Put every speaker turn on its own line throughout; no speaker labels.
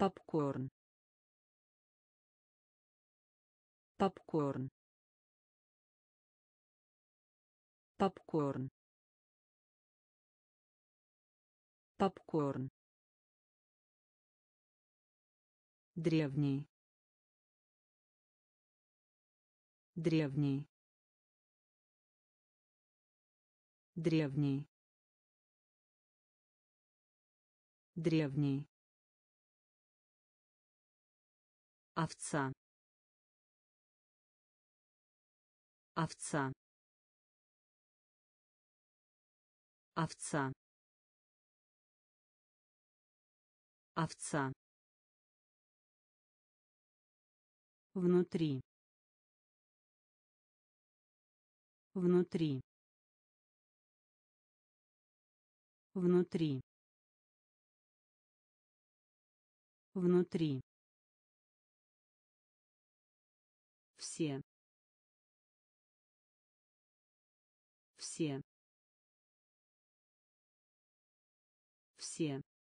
попкорн, попкорн, попкорн, попкорн, древний, древний, древний, древний, овца, овца, овца, овца, внутри, внутри, внутри, внутри, все, все, все,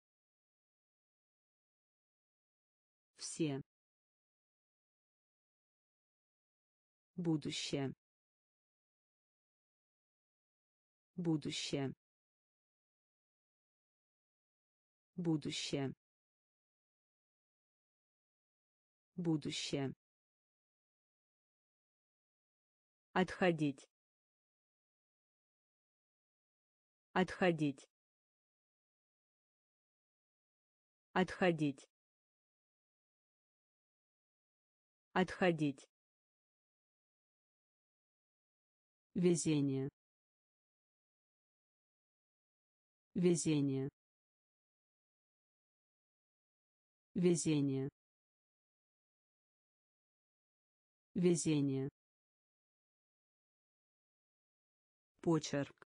все, будущее, будущее, будущее, будущее, отходить, отходить, отходить, отходить, везение, везение, везение, везение, почерк,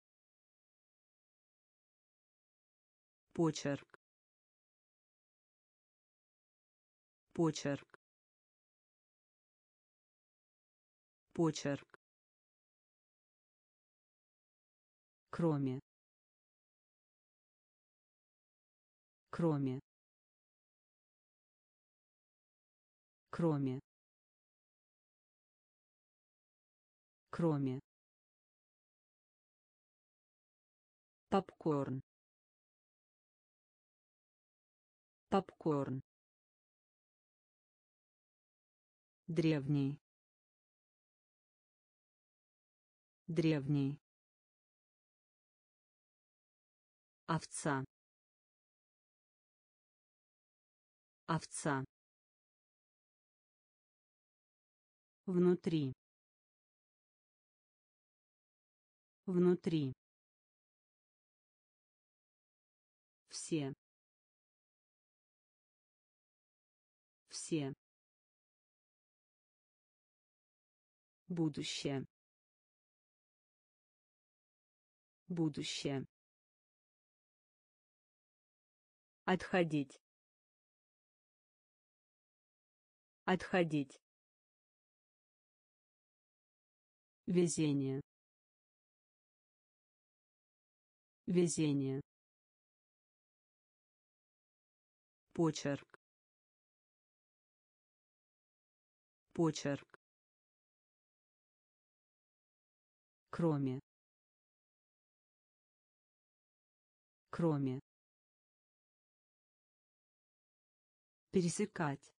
почерк, почерк, почерк, кроме, кроме, кроме, кроме, попкорн, попкорн, древний, древний, овца, овца, внутри, внутри, все, все, будущее, будущее, отходить, отходить, везение, везение, почерк, почерк, кроме, кроме, пересекать,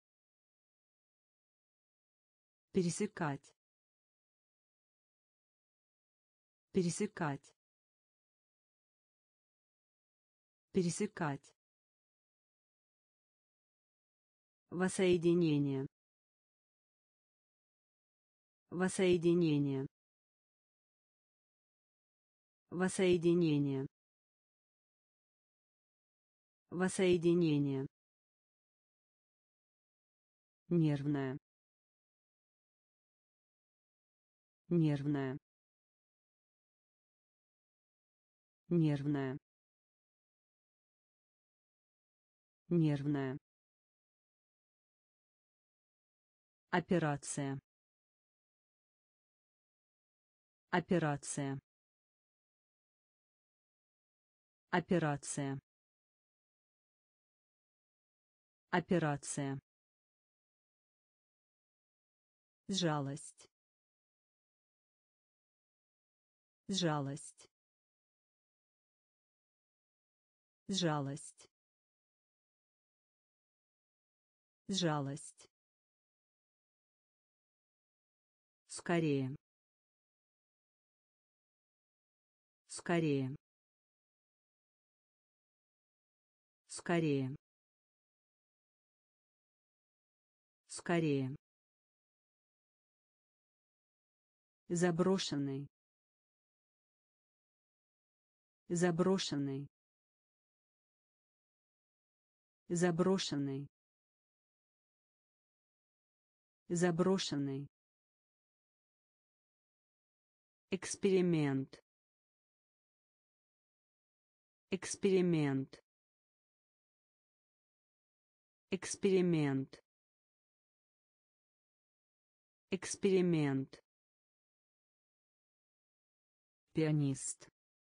пересекать, пересекать, пересекать, воссоединение, воссоединение, воссоединение, воссоединение, нервная, нервная, нервная, нервная, операция, операция, операция, Операция. Жалость. Жалость. Жалость. Жалость. Скорее. Скорее. Скорее. Скорее. Заброшенный. Заброшенный. Заброшенный. Заброшенный. Эксперимент. Эксперимент. Эксперимент. Эксперимент. Пианист.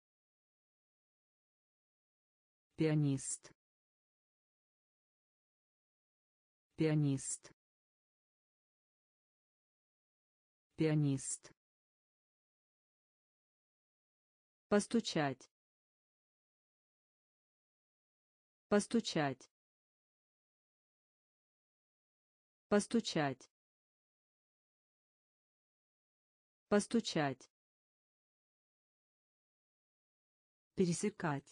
Пианист. Пианист. Пианист. Постучать. Постучать. Постучать. Постучать. Пересекать.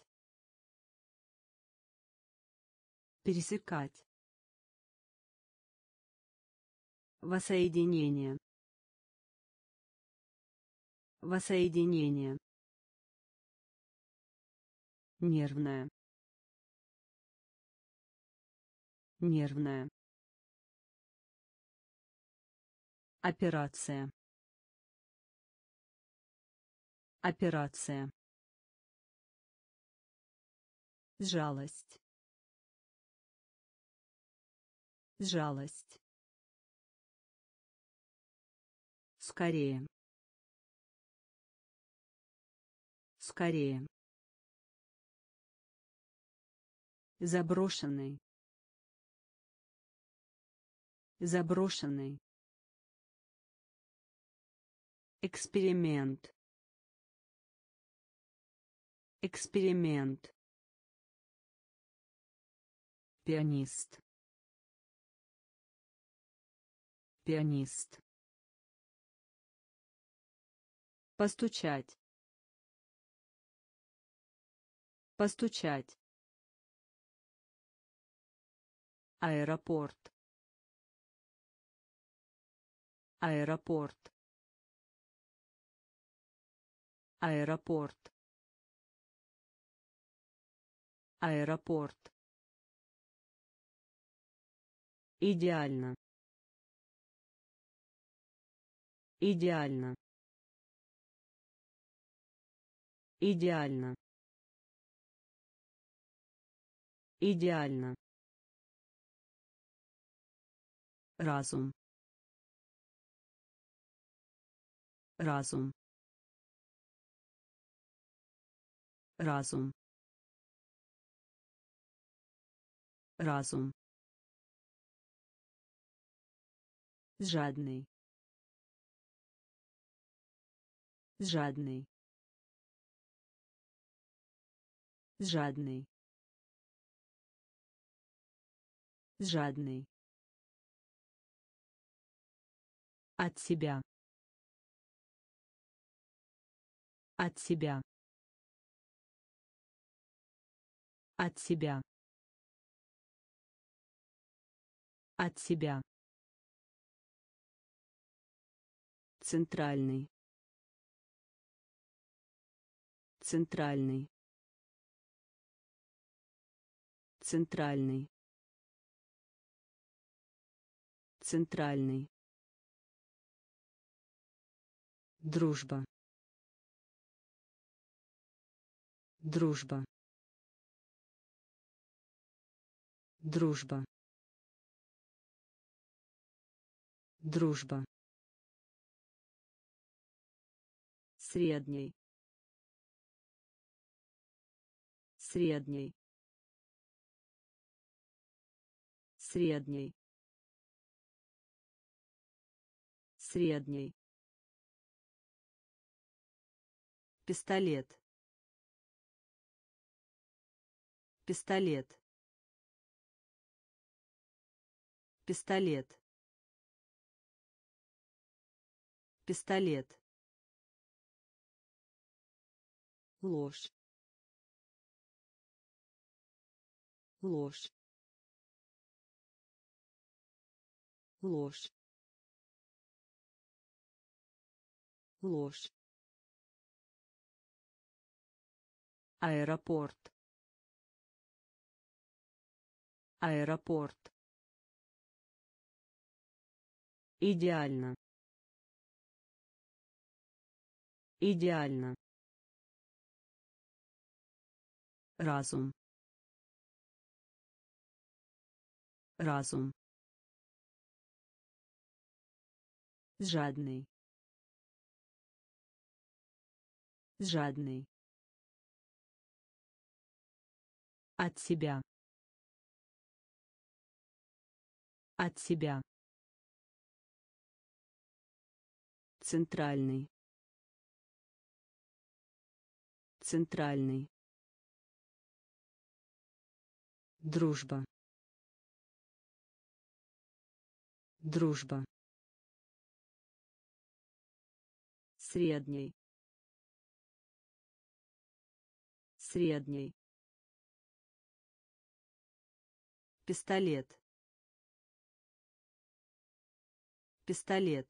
Пересекать. Воссоединение. Воссоединение. Нервная. Нервная. Операция. Операция. Жалость. Жалость. Скорее. Скорее. Заброшенный. Заброшенный. Эксперимент. Эксперимент. Пианист. Пианист. Постучать. Постучать. Аэропорт. Аэропорт. Аэропорт. Аэропорт. Идеально. Идеально. Идеально. Идеально. Разум. Разум. Разум. Разум. Жадный. Жадный. Жадный. Жадный. От себя. От себя. От себя. От себя. Центральный. Центральный. Центральный. Центральный. Дружба. Дружба. Дружба. Дружба. Средний. Средний. средний, средний, пистолет, пистолет, пистолет, пистолет, ложь, ложь, ложь, ложь, аэропорт, аэропорт, идеально, идеально, разум, разум, жадный, жадный, от себя, от себя, центральный, центральный, дружба, дружба, средний, средний, пистолет, пистолет,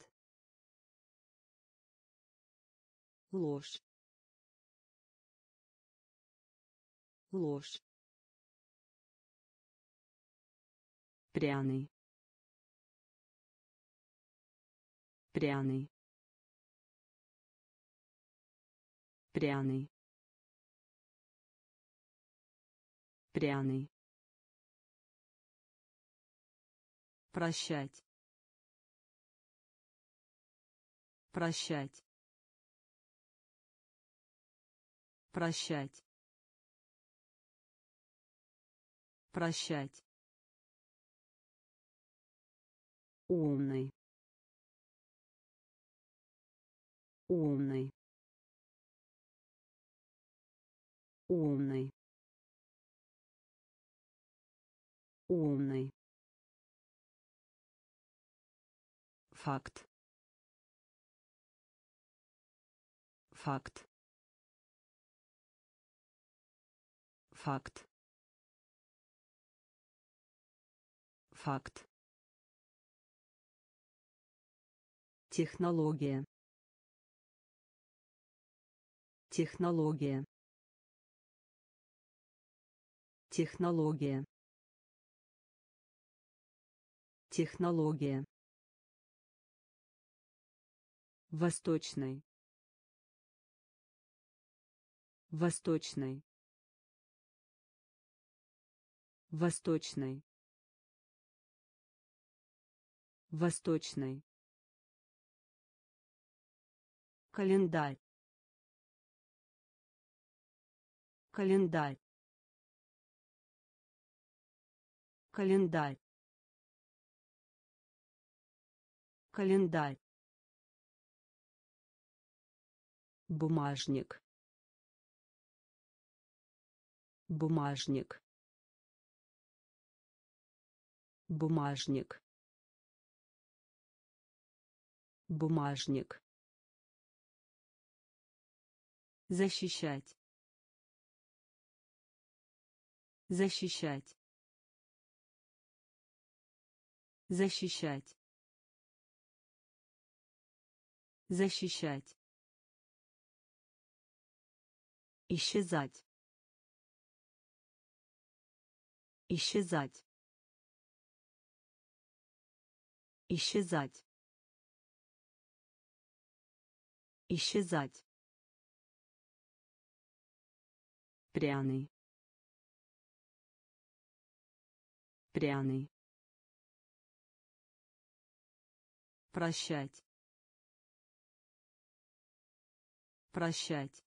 ложь, ложь, пряный, пряный, пряный, пряный, прощать, прощать, прощать, прощать, умный, умный, умный, умный, факт, факт, факт, факт, технология, технология, технология, технология, восточный, восточный, восточный, восточный, календарь, календарь, календарь, календарь, бумажник, бумажник, бумажник, бумажник, защищать, защищать, защищать, защищать, исчезать, исчезать, исчезать, исчезать, пряный, пряный, прощать, прощать,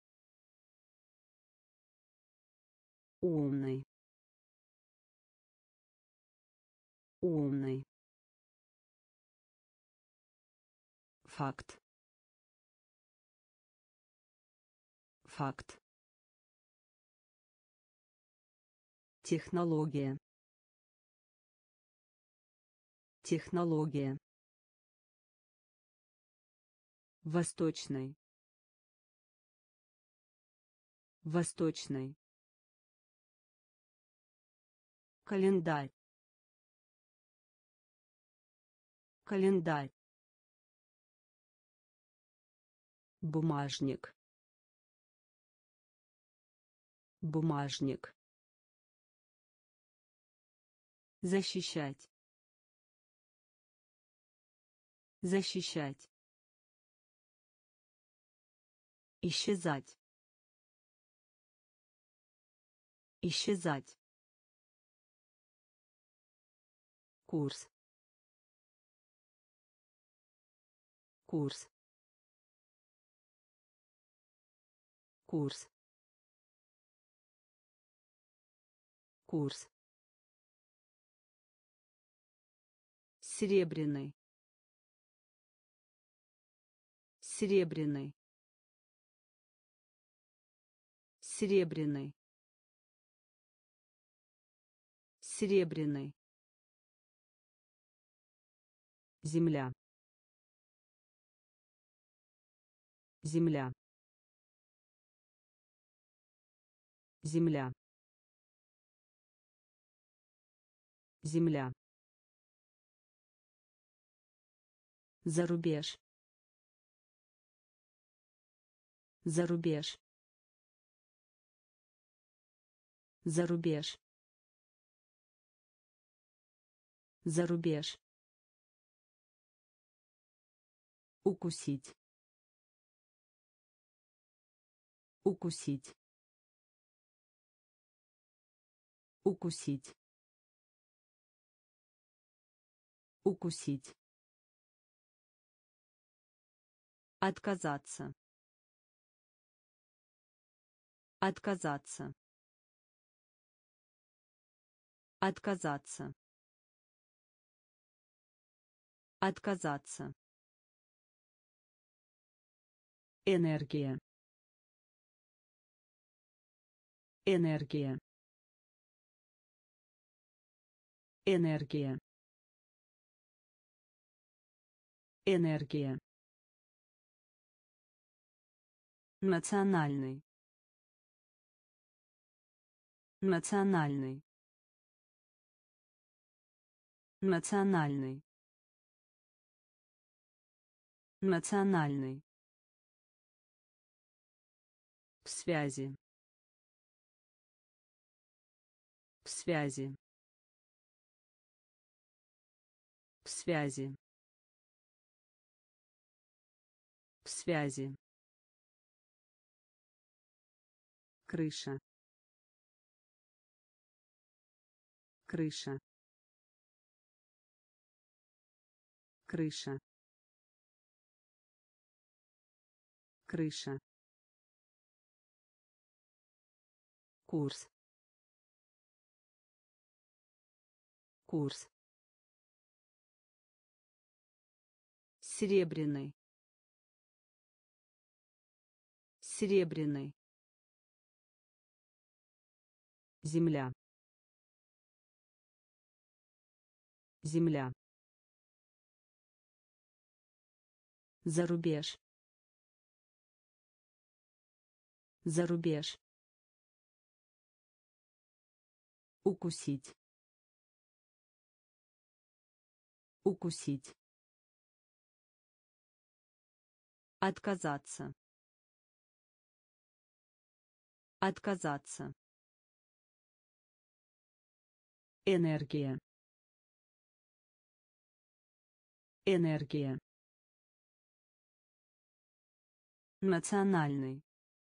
умный, умный, факт, факт, технология, технология, восточный, восточный, календарь, календарь, бумажник, бумажник, защищать, защищать, исчезать, исчезать, курс, курс, курс, курс, серебряный, серебряный, серебряный, серебряный, земля, земля, земля, земля, зарубеж, зарубеж, зарубеж, зарубеж, укусить, укусить, укусить, укусить, отказаться, отказаться, отказаться, отказаться, энергия, энергия, энергия, энергия, национальный, национальный, национальный, национальный, в связи, в связи, в связи, в связи, крыша, крыша, крыша, крыша, курс, курс, серебряный, серебряный, земля, земля, зарубеж, зарубеж, укусить, укусить, отказаться, отказаться, энергия, энергия, национальный,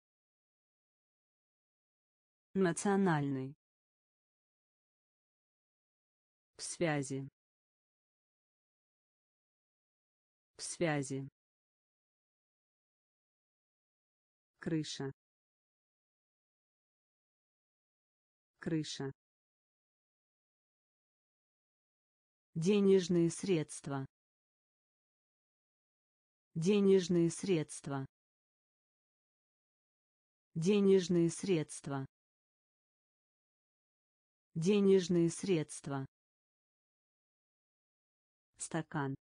национальный, в связи, в связи, крыша, крыша, Денежные средства. Денежные средства. Денежные средства. Денежные средства. Стакан.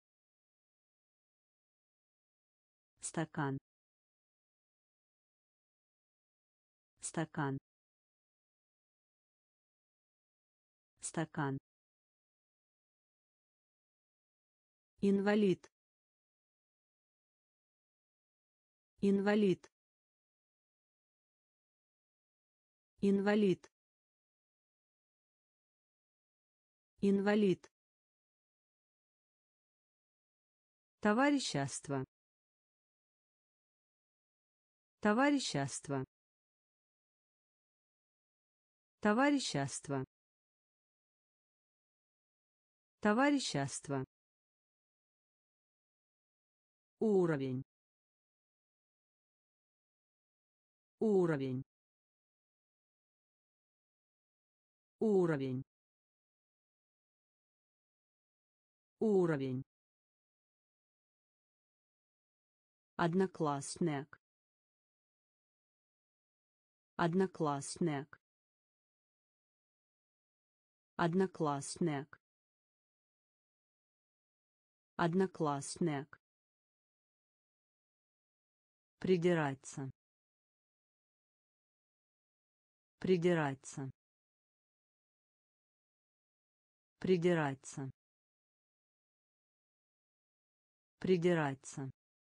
Стакан. Стакан. Стакан. Инвалид. Инвалид. Инвалид. Инвалид. Товарищество. Товарищество. Товарищество. Товарищество. Уровень. Уровень. Уровень. Уровень. Одноклассник. Одноклассник. Одноклассник. Одноклассник. Придираться. Придираться. Придираться. Придираться.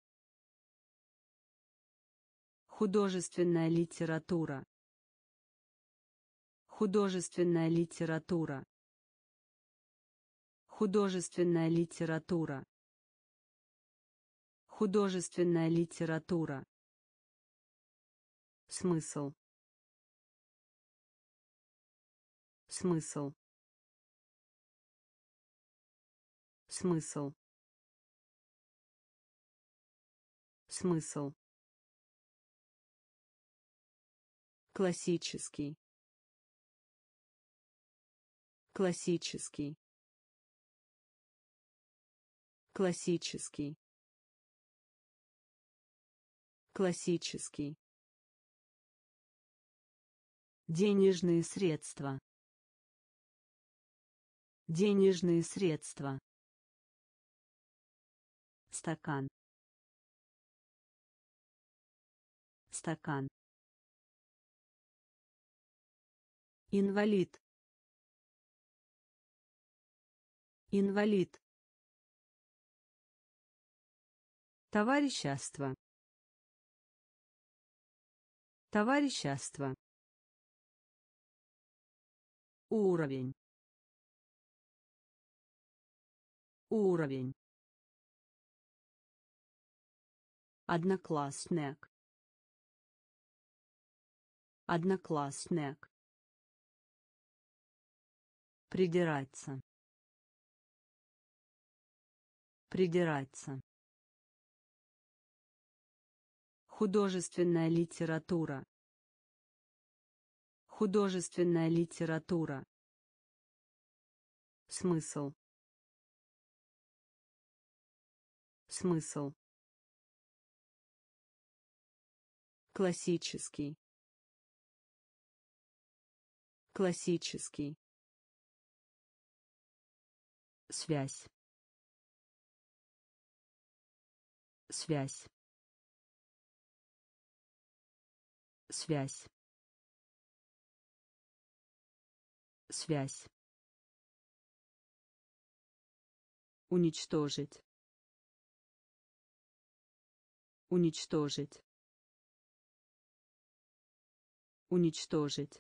Художественная литература. Художественная литература. Художественная литература. Художественная литература. Смысл. Смысл. Смысл. Смысл. Классический. Классический. Классический. Классический. Денежные средства. Денежные средства. Стакан. Стакан. Инвалид. Инвалид. Товарищество. Товарищество. Уровень. Уровень. Одноклассник. Одноклассник. Придираться. Придираться. Художественная литература. Художественная литература. Смысл. Смысл. Классический. Классический. Связь. Связь. Связь. Связь. Уничтожить. Уничтожить. Уничтожить.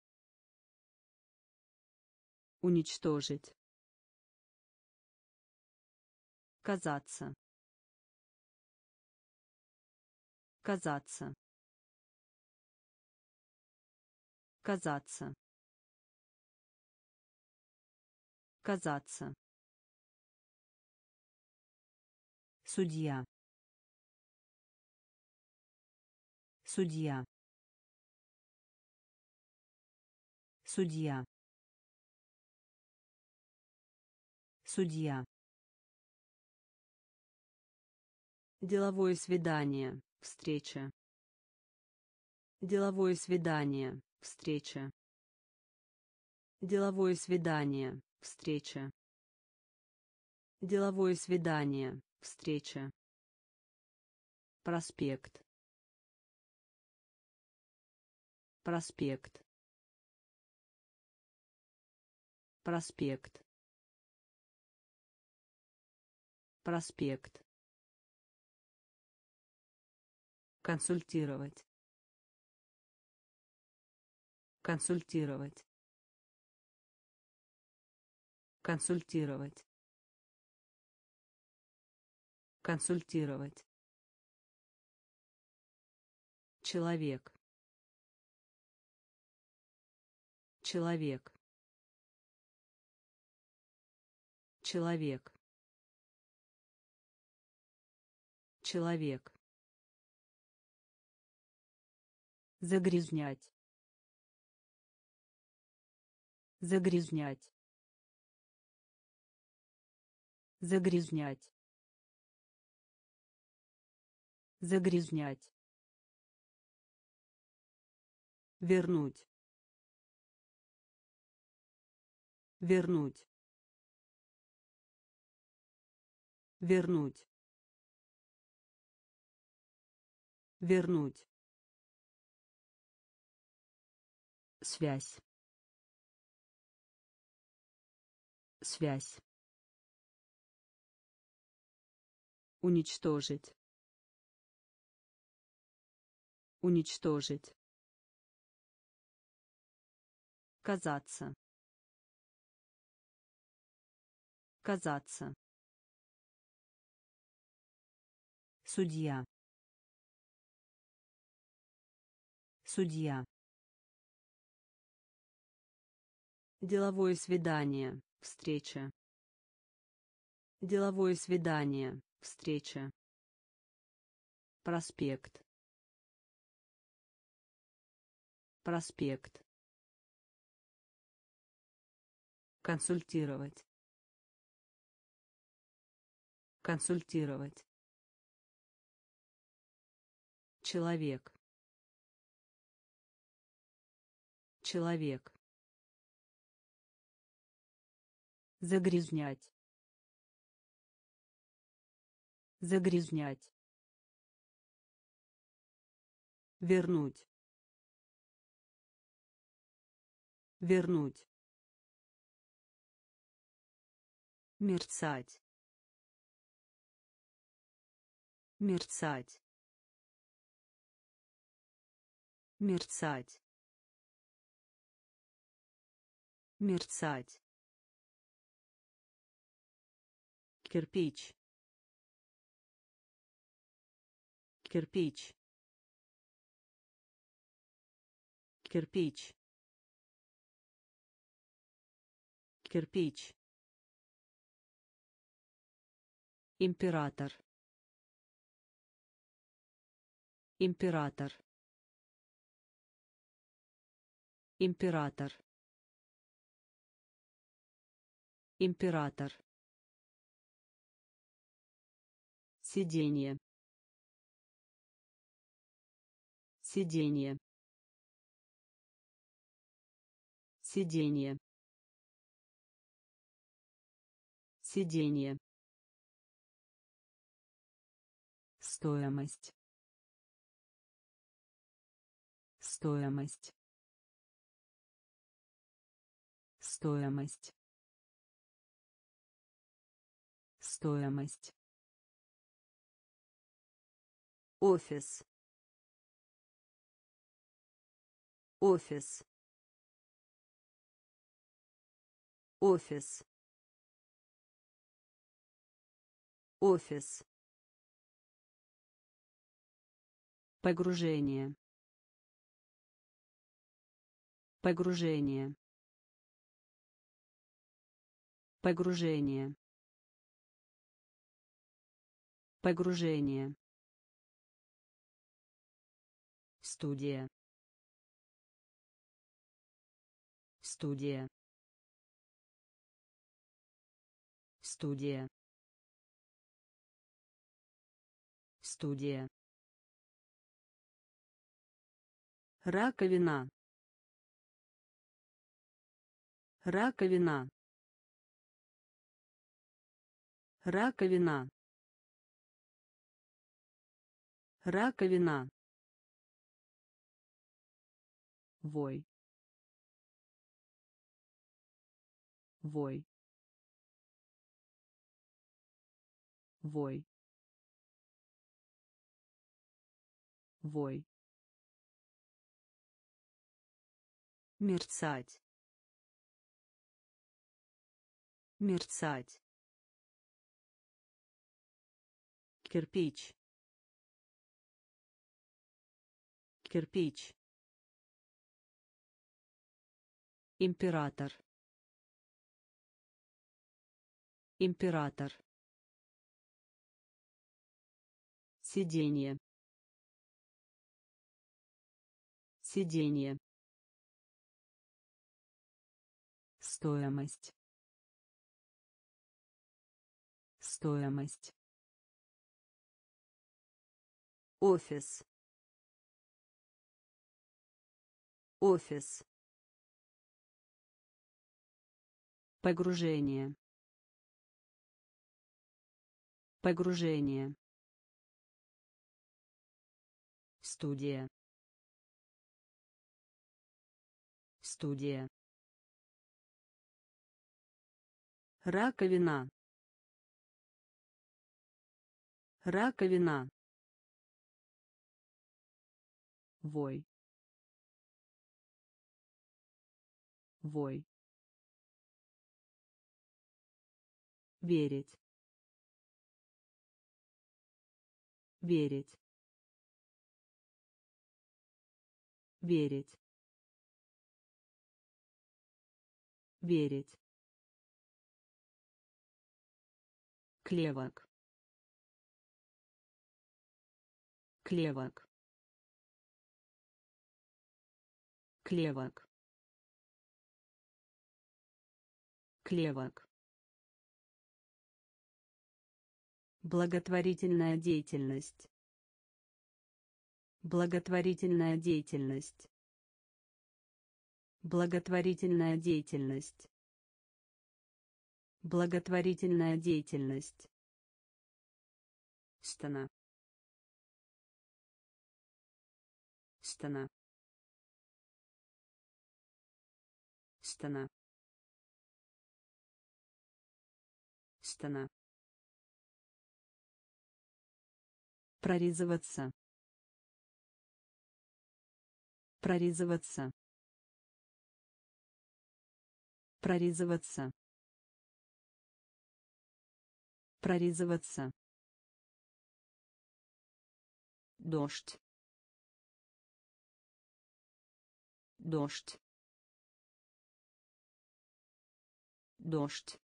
Уничтожить. Казаться. Казаться. Казаться. Казаться. Судья. Судья. Судья. Судья. Деловое свидание. Встреча. Деловое свидание. Встреча. Деловое свидание. Встреча. Деловое свидание. Встреча. Проспект. Проспект. Проспект. Проспект. Консультировать. Консультировать. Консультировать. Консультировать. Человек. Человек. Человек. Человек. Загрязнять. Загрязнять. Загрязнять. Загрязнять. Вернуть. Вернуть. Вернуть. Вернуть. Связь. Связь. Уничтожить. Уничтожить. Казаться. Казаться. Судья. Судья. Деловое свидание. Встреча. Деловое свидание. Встреча. Проспект. Проспект. Консультировать. Консультировать. Человек. Человек. Загрязнять. Загрязнять. Вернуть. Вернуть. Мерцать. Мерцать. Мерцать. Мерцать. Кирпич. Кирпич. Кирпич. Кирпич. Император. Император. Император. Император. Сиденье. Сиденье. Сиденье. Сиденье. Стоимость. Стоимость. Стоимость. Стоимость. Офис. Офис. Офис. Офис. Погружение. Погружение. Погружение. Погружение. Студия. Студия. Студия. Студия. Раковина. Раковина. Раковина. Раковина. Вой. Вой. Вой. Вой. Мерцать. Мерцать. Кирпич. Кирпич. Император. Император. Сиденье. Сиденье. Стоимость. Стоимость. Офис. Офис. Погружение. Погружение. Студия. Студия. Раковина. Раковина. Вой. Вой. Верить. Верить. Верить. Верить. Клевок. Клевок. Клевок. Клевок. Благотворительная деятельность. Благотворительная деятельность. Благотворительная деятельность. Благотворительная деятельность. Стена. Стена. Стена. Стена. Прорезываться. Прорезываться. Прорезываться. Прорезываться. Дождь. Дождь. Дождь.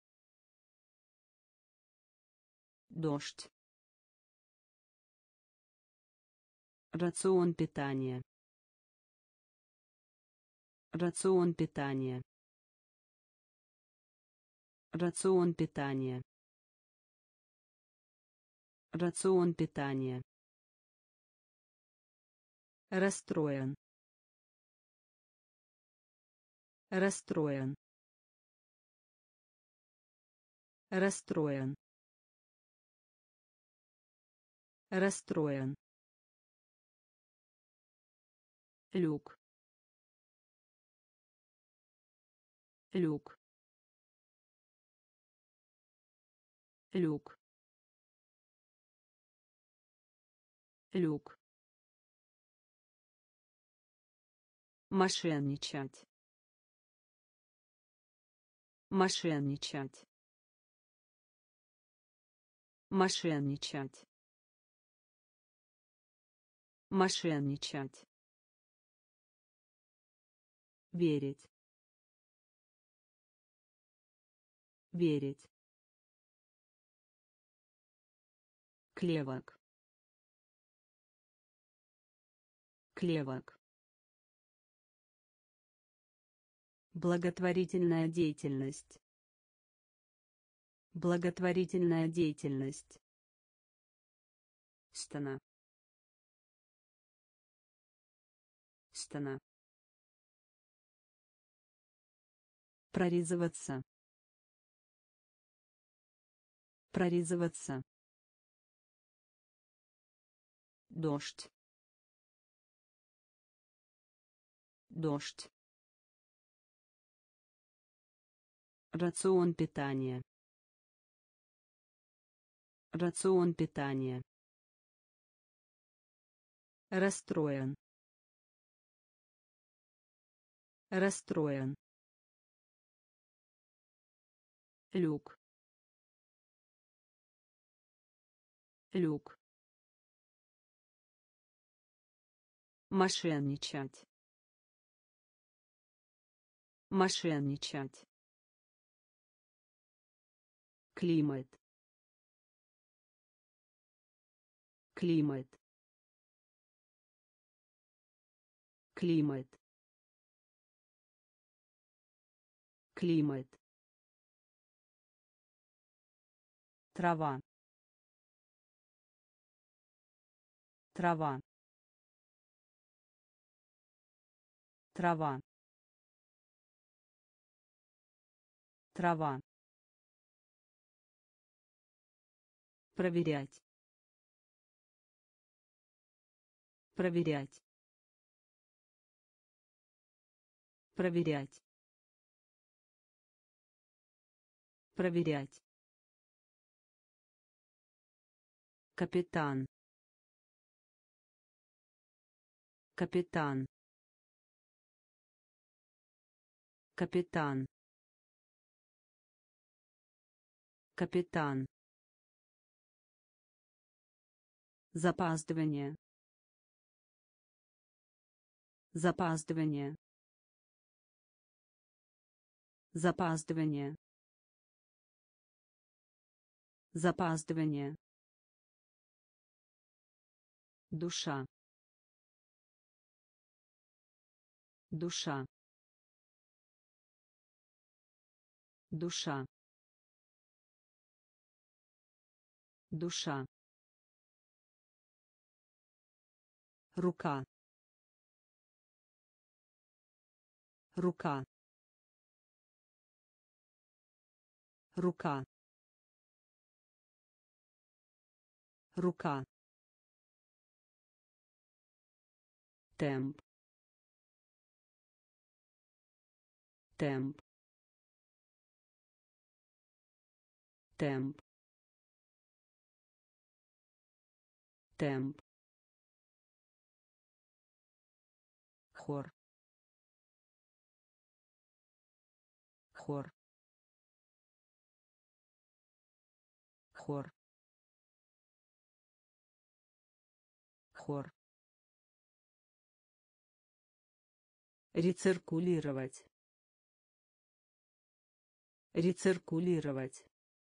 Дождь. Рацион питания. Рацион питания. Рацион питания. Рацион питания. Расстроен. Расстроен. Расстроен. Расстроен. Люк. Люк. Люк. Люк. Мошенничать. Мошенничать. Мошенничать. Мошенничать. Верить. Верить. Клевок. Клевок. Благотворительная деятельность. Благотворительная деятельность. Стена. Стена. Прорезываться. Прорезываться. Дождь. Дождь. Рацион питания. Рацион питания. Расстроен. Расстроен. Люк. Люк. Мошенничать. Мошенничать. Климат. Климат. Климат. Климат. Трава. Трава. Трава. Трава. Проверять. Проверять. Проверять. Проверять. Капитан. Капитан. Капитан. Капитан. Запаздывание. Запаздывание. Запаздывание. Запаздывание. Душа. Душа. Душа. Душа. Рука. Рука. Рука. Рука. Темп. Темп. Темп. Темп. Хор. Хор. Хор. Хор. Рециркулировать. Рециркулировать.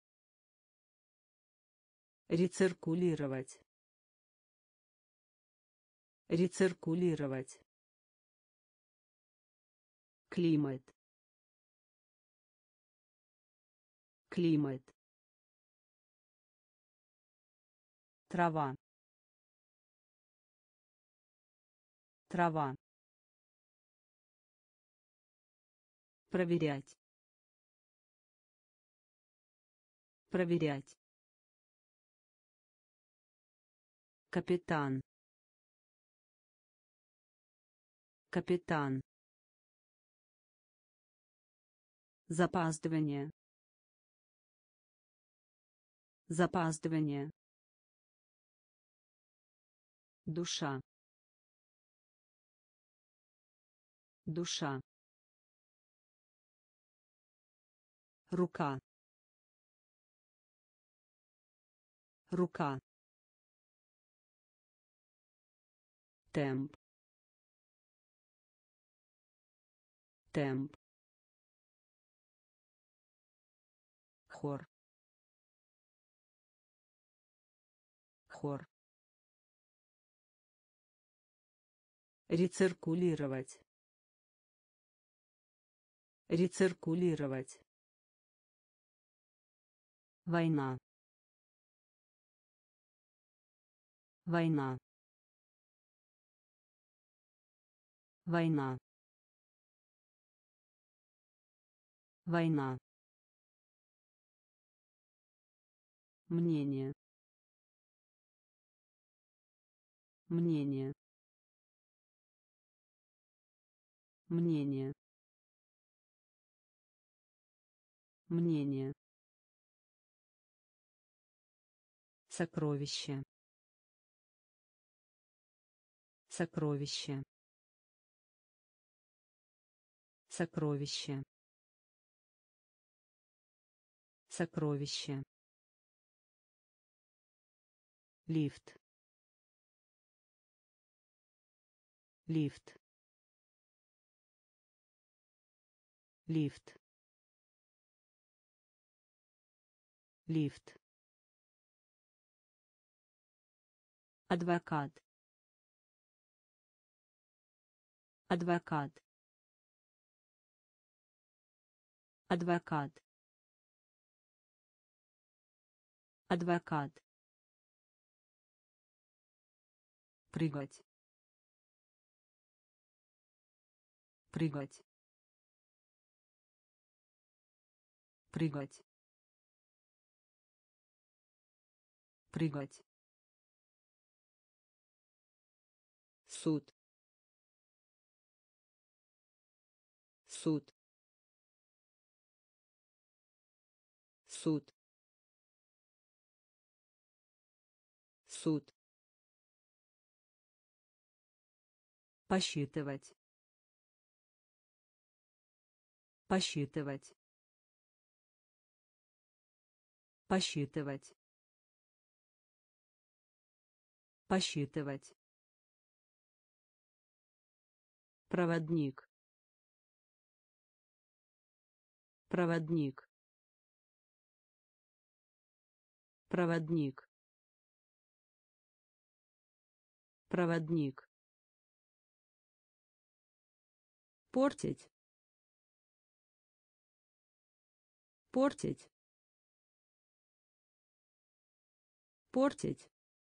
Рециркулировать. Рециркулировать. Климат. Климат. Трава. Трава. Проверять. Проверять. Капитан. Капитан. Запаздывание. Запаздывание. Душа. Душа. Рука. Рука. Темп. Темп. Хор. Хор. Рециркулировать. Рециркулировать. война, война, война, война, мнение, мнение, мнение, мнение, сокровище, сокровище, сокровище, сокровище, лифт, лифт, лифт, лифт, адвокат, адвокат, адвокат, адвокат, прыгать, прыгать, прыгать, прыгать, суд, суд, суд, суд, посчитывать, посчитывать, посчитывать, посчитывать, проводник, проводник, проводник, проводник, портить, портить, портить,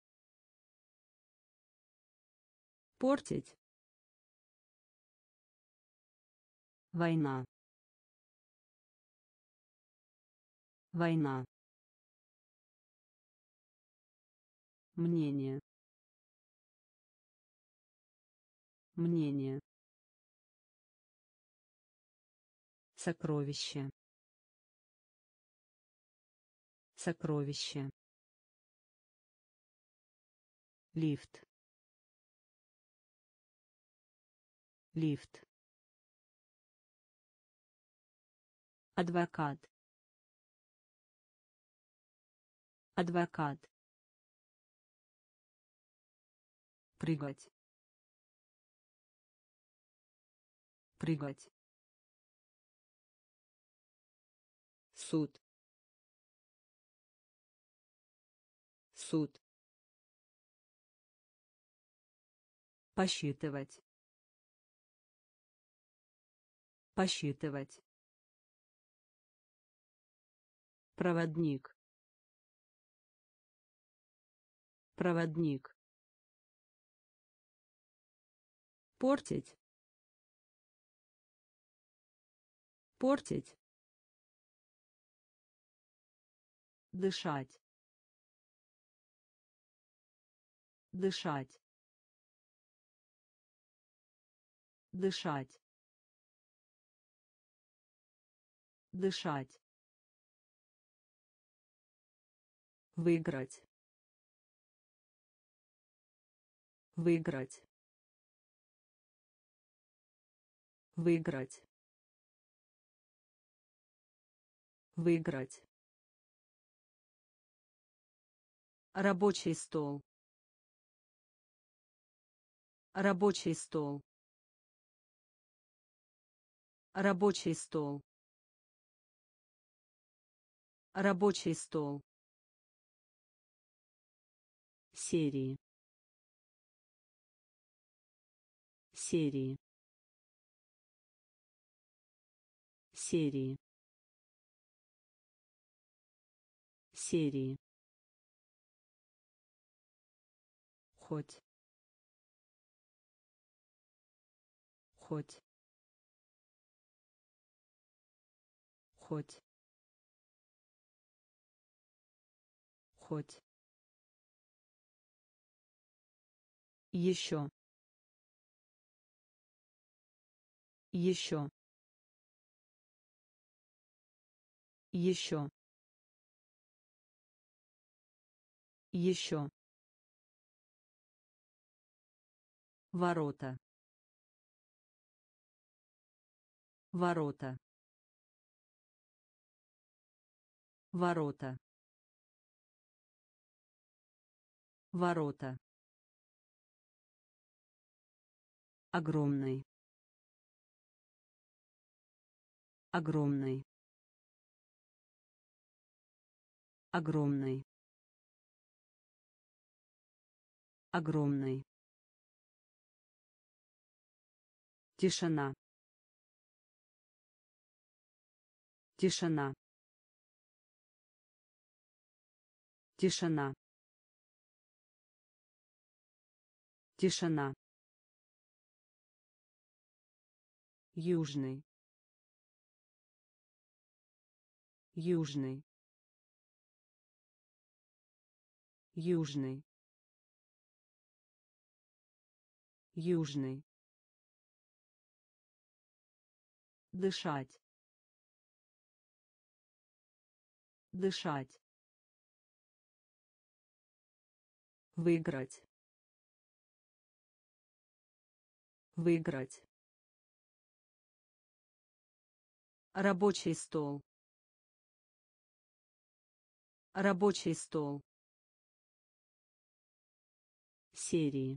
портить, война, война, мнение, мнение, сокровище, сокровище, лифт, лифт, адвокат, адвокат, прыгать, прыгать, суд, суд, посчитывать, посчитывать, проводник, проводник, портить, портить, дышать, дышать, дышать, дышать, выиграть, выиграть, выиграть, выиграть, рабочий стол, рабочий стол, рабочий стол, рабочий стол, серии, серии, серии, серии, хоть, хоть, хоть, хоть, еще, еще, еще, еще, ворота, ворота, ворота, ворота, огромный, огромный, огромный, огромный, тишина, тишина, тишина, тишина, южный, южный, южный, южный, дышать, дышать, выиграть, выиграть, рабочий стол, рабочий стол, серии,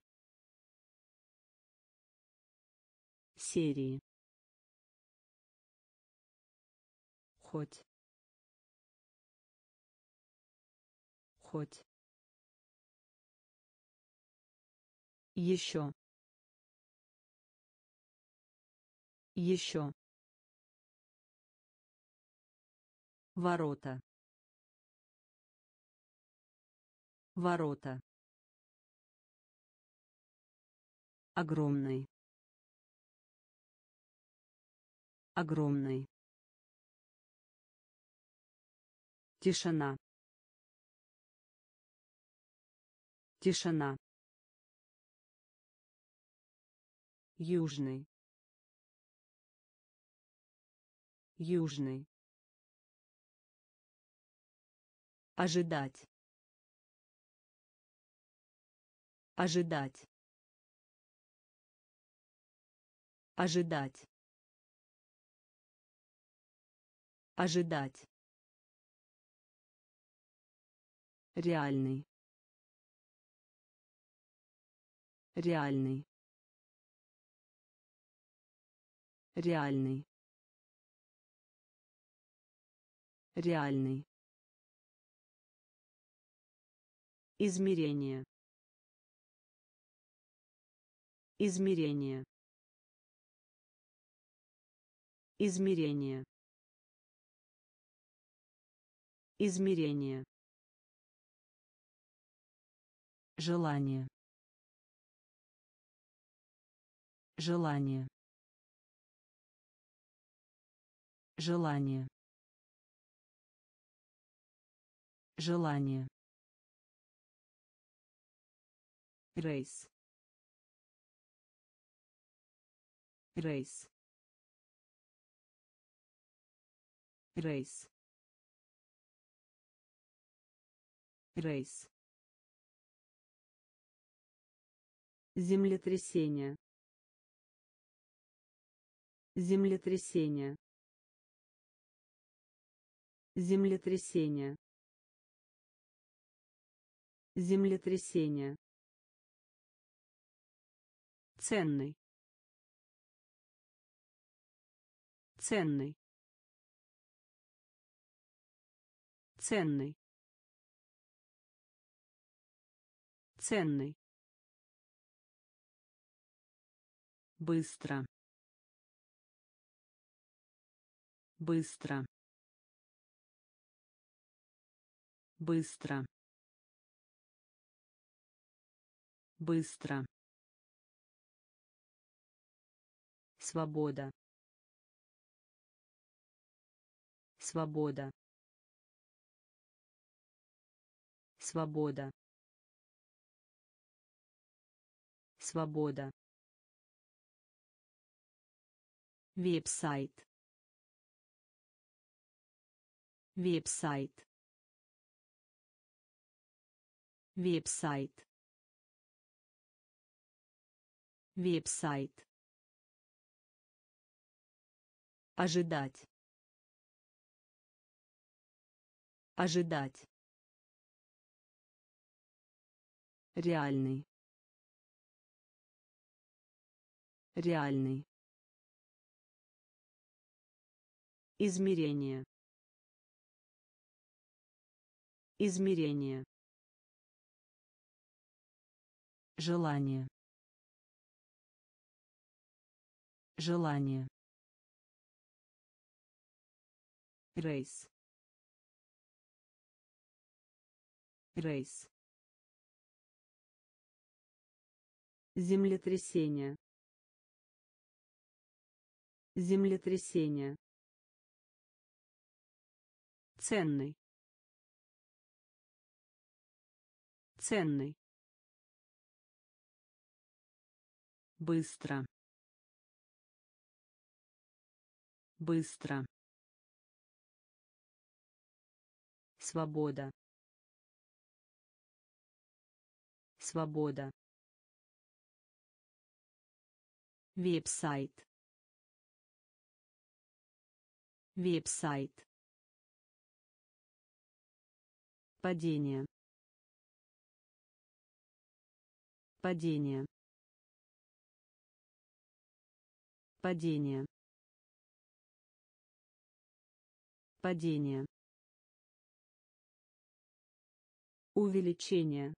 серии, хоть, хоть, еще, еще, ворота, ворота, огромный, огромный, тишина, тишина, южный, южный, ожидать, ожидать, ожидать, ожидать, реальный, реальный, реальный, реальный, измерение, измерение, измерение, измерение, желание, желание, желание, желание, рейс, рейс, рейс, рейс, землетрясение, землетрясение, землетрясение, землетрясение, ценный, ценный, ценный, ценный, быстро, быстро, Быстро. Быстро. Свобода. Свобода. Свобода. Свобода. Веб-сайт. Веб-сайт. Веб-сайт. Веб-сайт. Ожидать. Ожидать. Реальный. Реальный. Измерение. Измерение. Желание. Желание. Рейс. Рейс. Землетрясение. Землетрясение. Ценный. Ценный. Быстро. Быстро. Свобода. Свобода. Веб-сайт. Веб-сайт. Падение. Падение. Падение. Падение. Увеличение.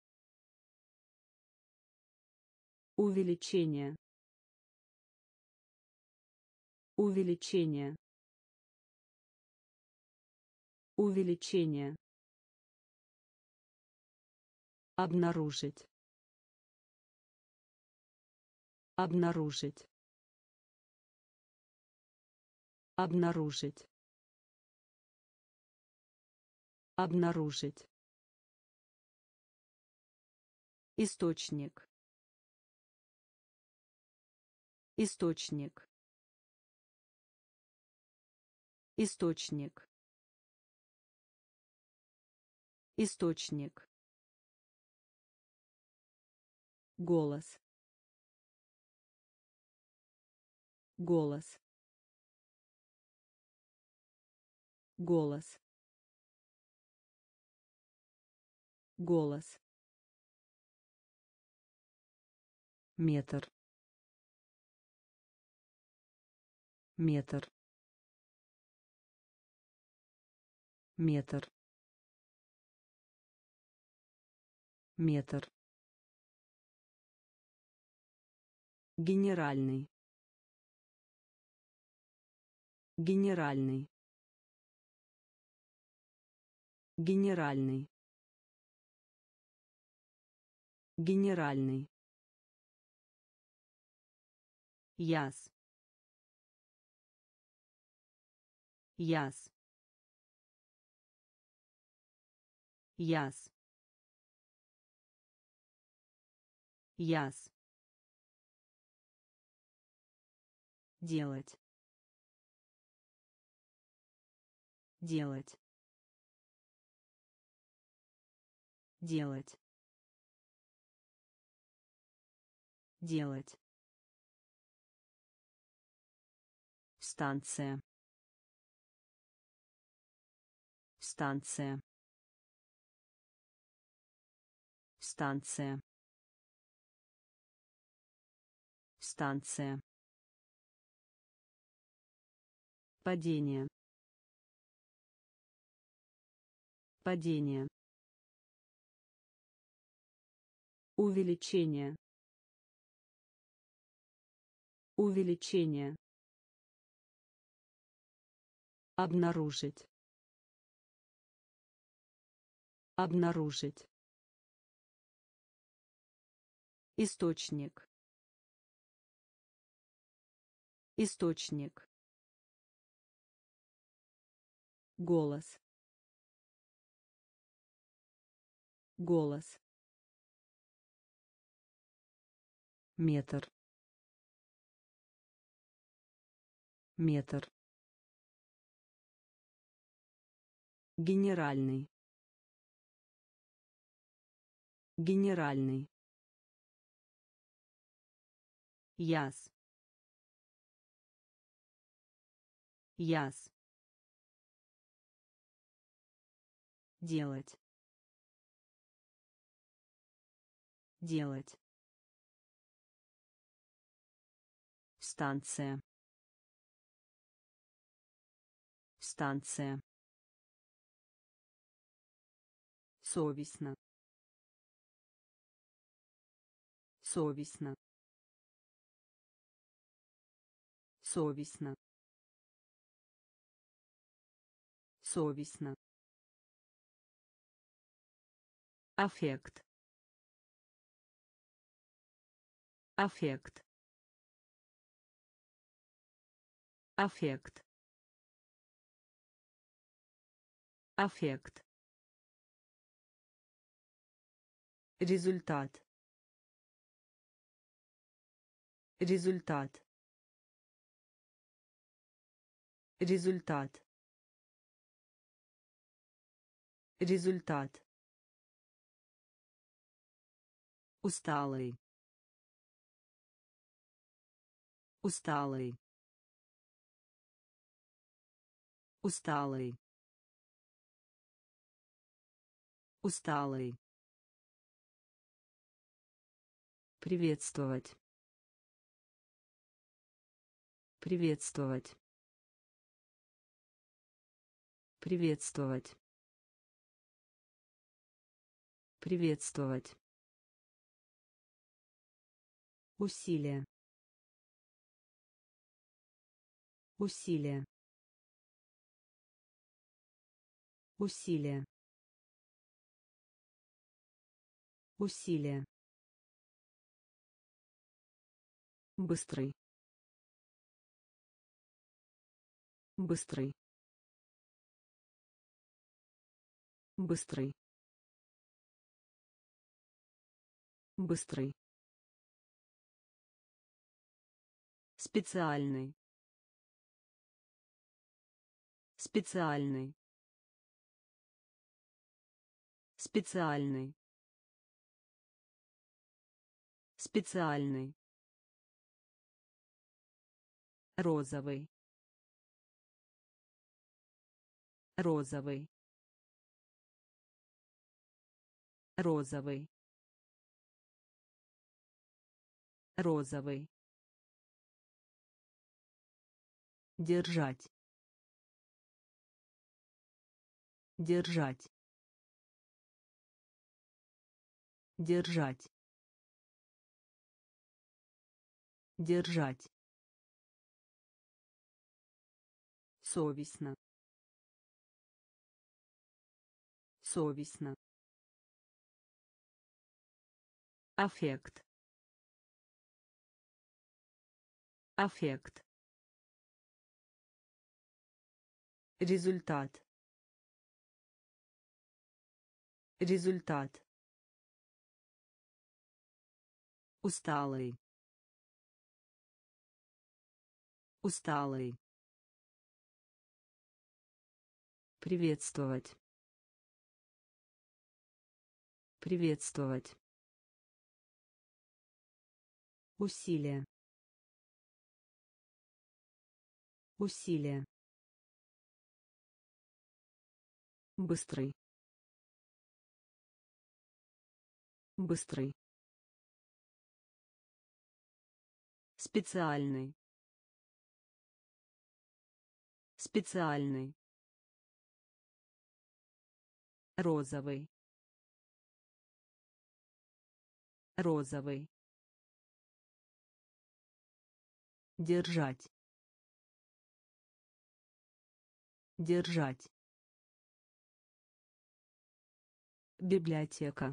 Увеличение. Увеличение. Увеличение. Обнаружить. Обнаружить. Обнаружить. Обнаружить. Источник. Источник. Источник. Источник. Голос. Голос. Голос. Голос. Метр. Метр. Метр. Метр. Генеральный. Генеральный. Генеральный. Генеральный. Яс. Яс. Яс. Яс. Делать. Делать. Делать. Делать. Станция. Станция. Станция. Станция. Падение. Падение. Увеличение. Увеличение. Обнаружить. Обнаружить. Источник. Источник. Голос. Голос. Метр. Метр. Генеральный. Генеральный. Яс. Яс. Делать. Делать. Станция. Станция. Совестно. Совестно. Совестно. Совестно. Аффект. Аффект. Аффект. Аффект. Результат. Результат. Результат. Результат. Усталый. Усталый. Усталый. Усталый. Приветствовать. Приветствовать. Приветствовать. Приветствовать. Усилие. Усилие. Усилие. Усилие. Быстрый. Быстрый. Быстрый. Быстрый. Специальный. Специальный. Специальный. Специальный. Розовый. Розовый. Розовый. Розовый. Держать. Держать. Держать. Держать. Совестно. Совестно. Аффект. Аффект. Результат. Результат. Усталый. Усталый. Приветствовать. Приветствовать. Усилие. Усилие. Быстрый. Быстрый. Специальный. Специальный. Розовый. Розовый. Держать. Держать. Библиотека.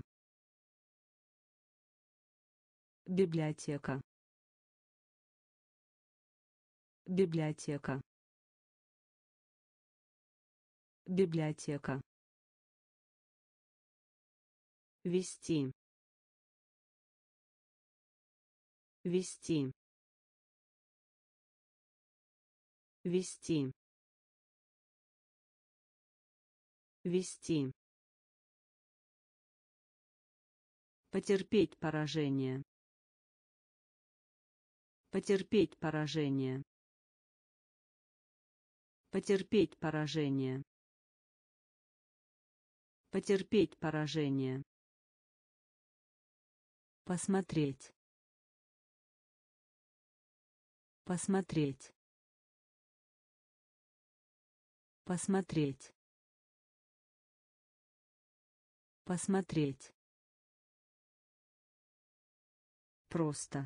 Библиотека. Библиотека. Библиотека. Вести. Вести. Вести. Вести. Потерпеть поражение. Потерпеть поражение. Потерпеть поражение. Потерпеть поражение. Посмотреть. Посмотреть. Посмотреть. Посмотреть. Просто.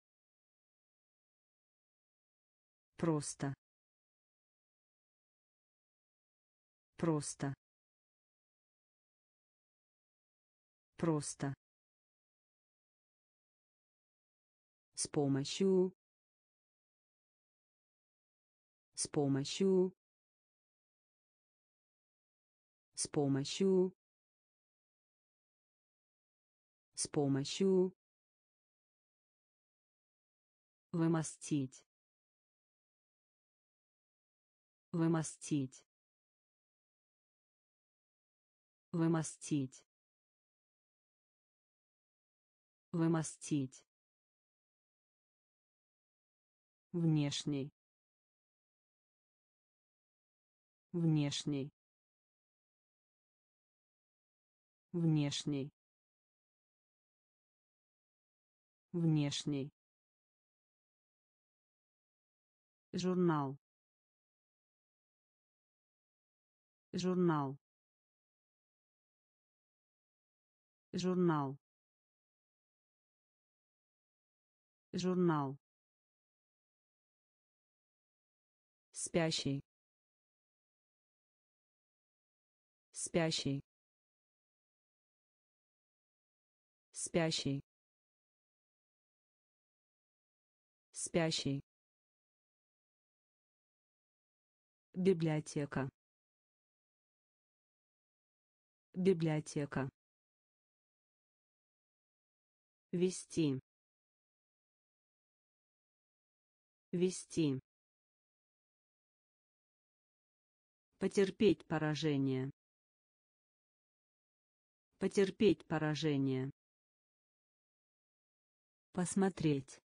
Просто. Просто. Просто. С помощью. С помощью. С помощью. С помощью. Вымостить. Вымостить. Вымостить. Вымостить. Внешний. Внешний. Внешний. Внешний. Журнал. Журнал. Журнал. Журнал. Спящий. Спящий. Спящий. Спящий. Библиотека. Библиотека. Вести. Вести. Потерпеть поражение. Потерпеть поражение. Посмотреть.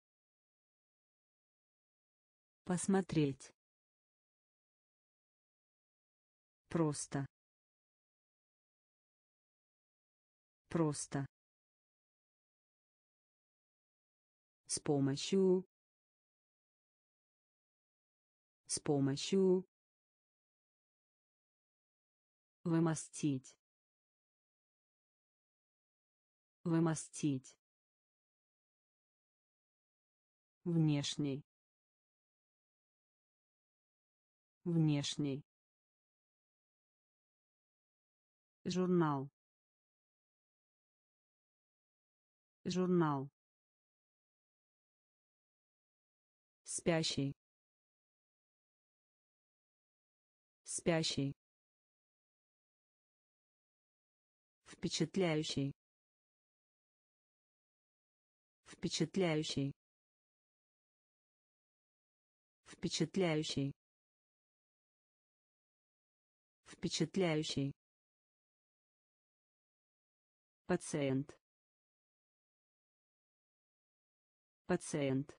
Посмотреть. Просто. Просто. С помощью. С помощью. Вымостить. Вымостить. Внешний. Внешний. Журнал. Журнал. Спящий. Спящий. Впечатляющий. Впечатляющий. Впечатляющий. Впечатляющий. Пациент. Пациент.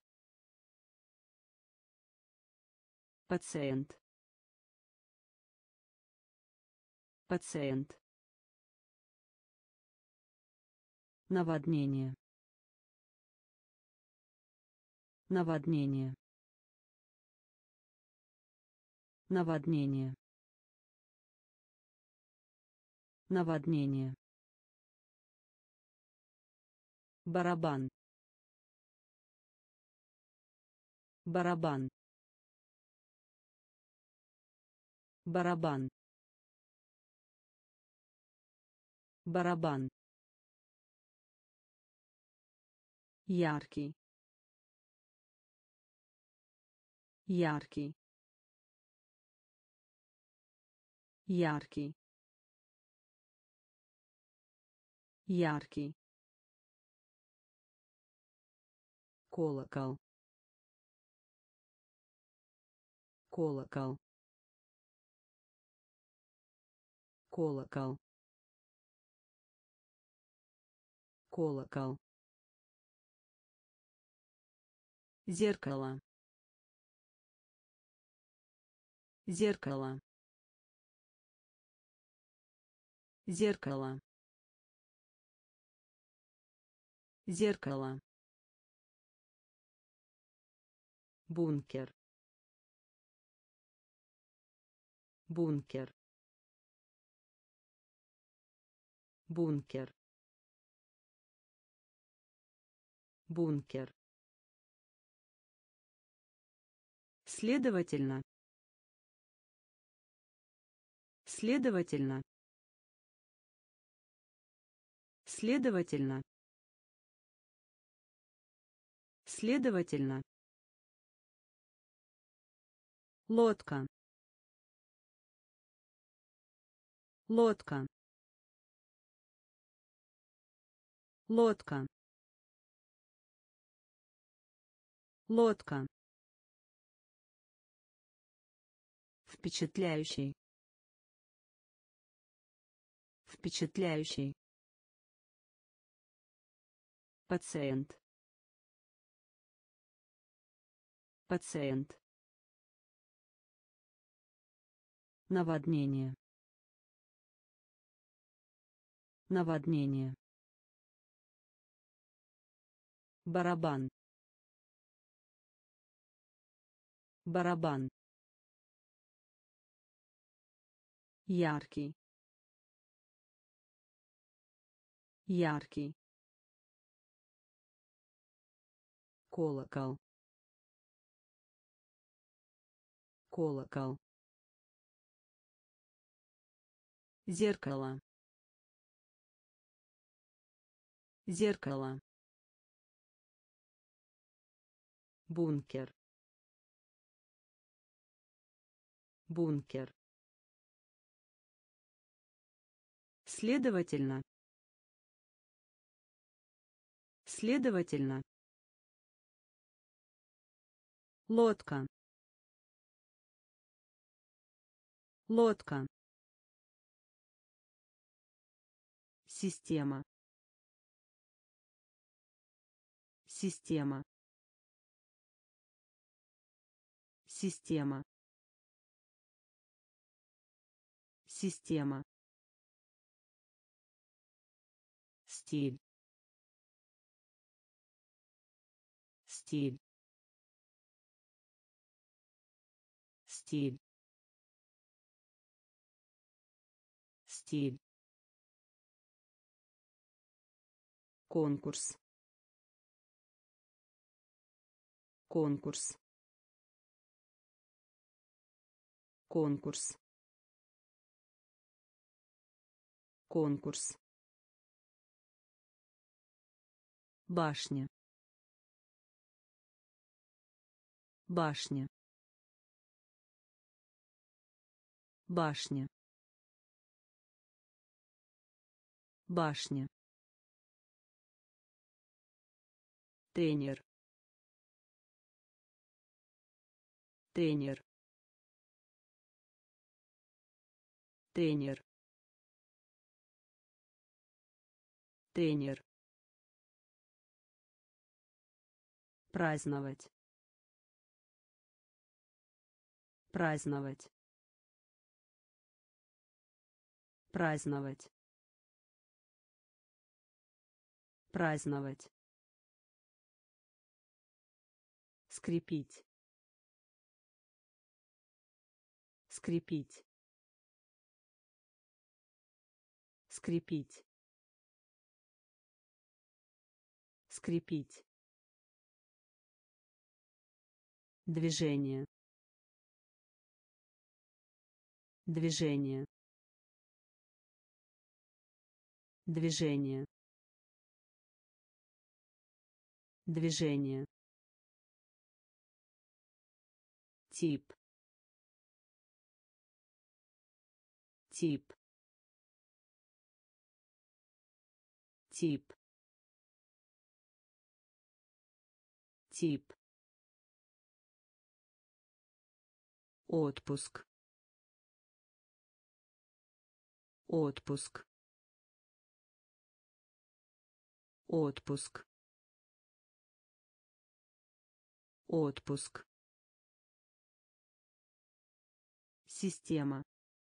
Пациент. Пациент. Наводнение. Наводнение. Наводнение. Наводнение. Барабан. Барабан. Барабан. барабан, яркий, яркий, яркий, яркий, колокол, колокол, колокол, колокол, зеркало, зеркало, зеркало, зеркало, бункер, бункер, бункер, бункер, следовательно, следовательно, следовательно, следовательно, лодка, лодка, лодка, лодка, впечатляющий, впечатляющий, пациент, пациент, наводнение, наводнение, барабан, барабан, яркий, яркий, колокол, колокол, зеркало, зеркало, бункер, бункер, следовательно, следовательно, лодка, лодка, система, система, система, система, стиль, стиль, стиль, стиль, конкурс, конкурс, конкурс, конкурс, башня, башня, башня, башня, тренер, тренер, тренер, тренер, праздновать, праздновать, праздновать, праздновать, скрепить, скрепить, скрепить, скрепить, движение, движение, Движение. Движение. Тип. Тип. Тип. Тип. Отпуск. Отпуск. Отпуск. Отпуск. Система.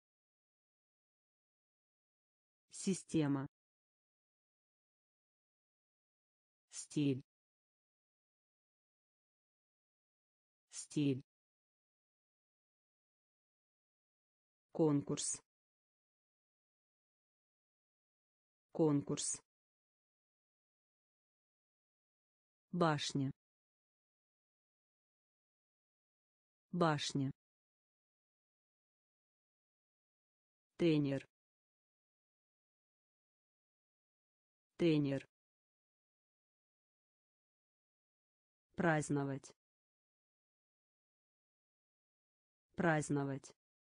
Система. Стиль. Стиль. Конкурс. Конкурс. Башня. Башня. Тренер. Тренер. Праздновать. Праздновать.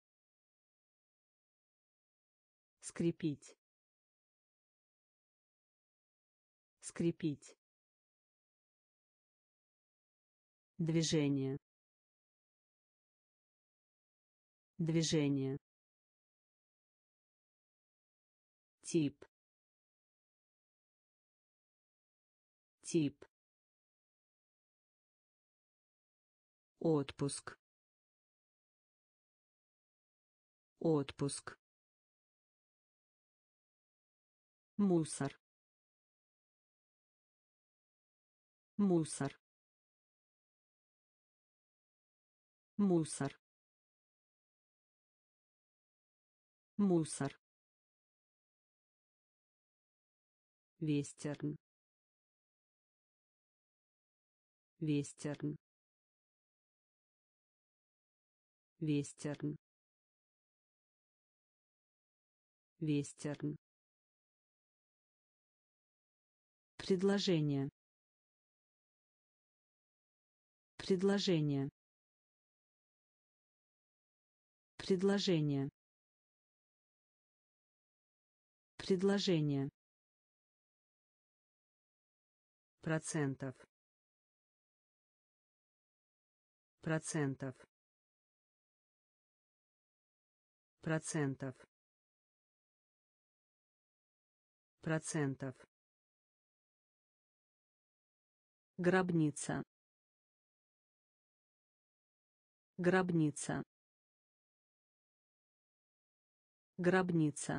Скрепить. Скрепить. Движение. Движение. Тип. Тип. Отпуск. Отпуск. Мусор. Мусор. Мусор. Мусор. Вестерн. Вестерн. Вестерн. Вестерн. Предложение. Предложение. Предложение. Предложение. Процентов. Процентов. Процентов. Процентов. Гробница. Гробница. Гробница.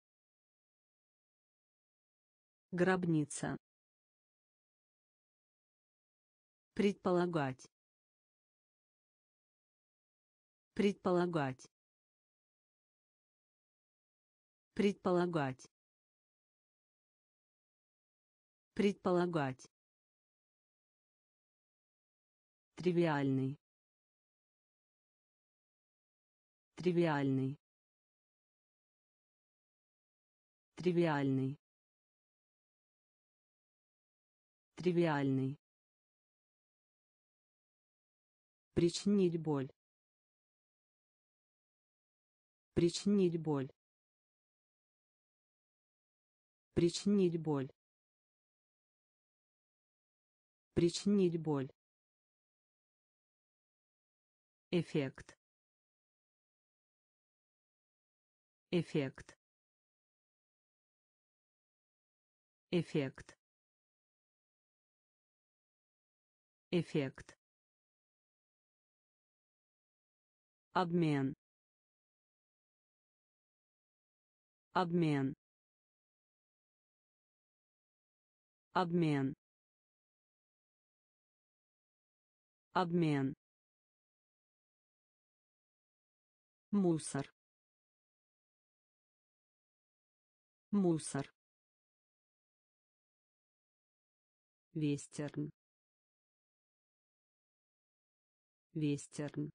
Гробница. Предполагать. Предполагать. Предполагать. Предполагать. Тривиальный. Тривиальный. Тривиальный. Тривиальный. Причинить боль. Причинить боль. Причинить боль. Причинить боль. Эффект. Эффект. Эффект. Эффект. Обмен. Обмен. Обмен. Обмен. Мусор. Мусор. Вестерн. Вестерн.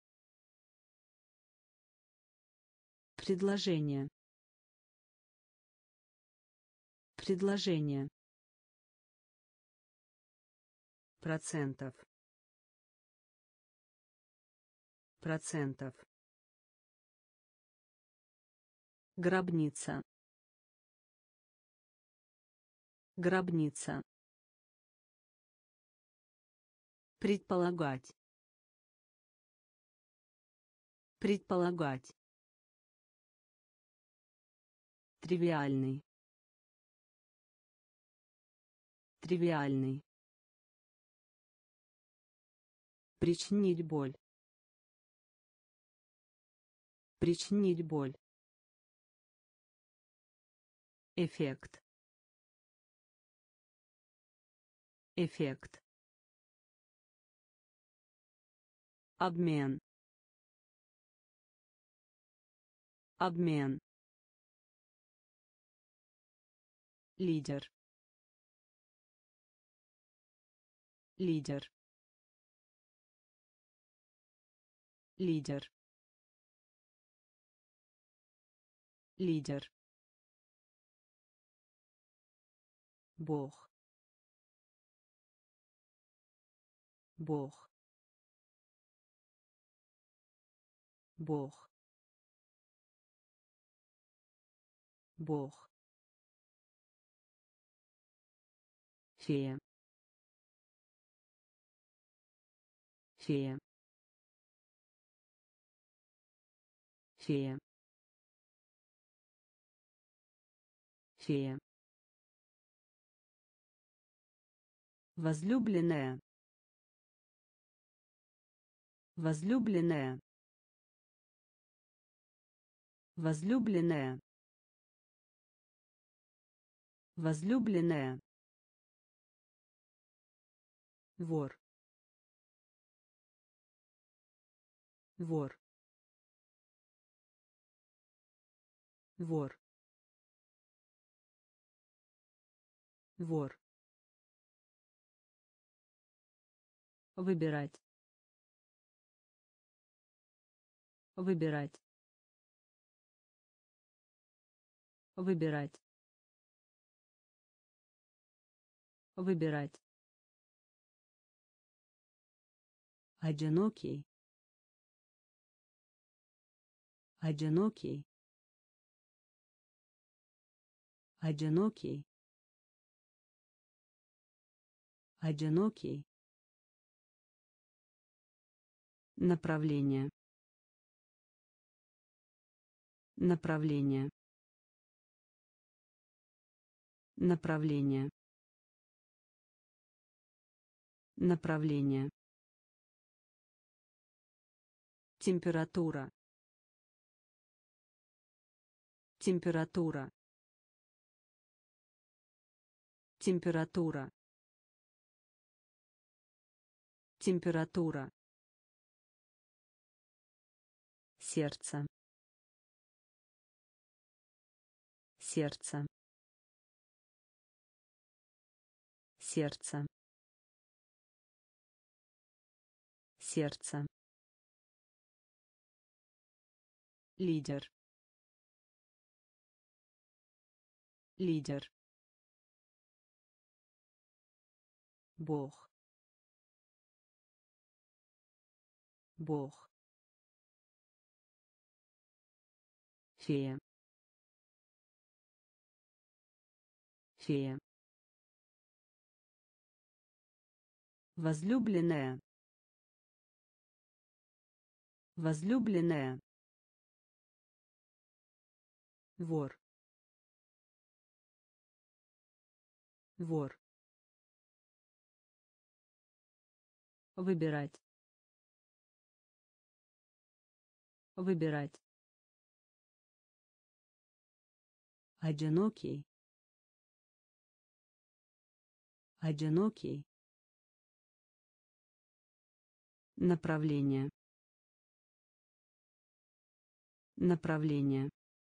Предложение. Предложение. Процентов. Процентов. Гробница. Гробница. Предполагать. Предполагать. Тривиальный. Тривиальный. Причинить боль. Причинить боль. Эффект. Эффект. Обмен. Обмен. Лидер. Лидер. Лидер. Лидер. Бог. Бог. Бог. Бог. Фея. Фея. Фея. Фея. Возлюбленная. Возлюбленная. Возлюбленная. Возлюбленная. Вор. Вор. Вор. Вор. Выбирать. Выбирать. Выбирать. Выбирать. Одинокий. Одинокий. Одинокий. Одинокий. Направление. Направление. Направление. Направление. Температура. Температура. Температура. Температура. Сердце. Сердце. Сердце. Сердце. Лидер. Лидер. Бог. Бог. Фея. Фея. Возлюбленная. Возлюбленная. Вор. Вор. Выбирать. Выбирать. Одинокий. Одинокий. Направление. Направление.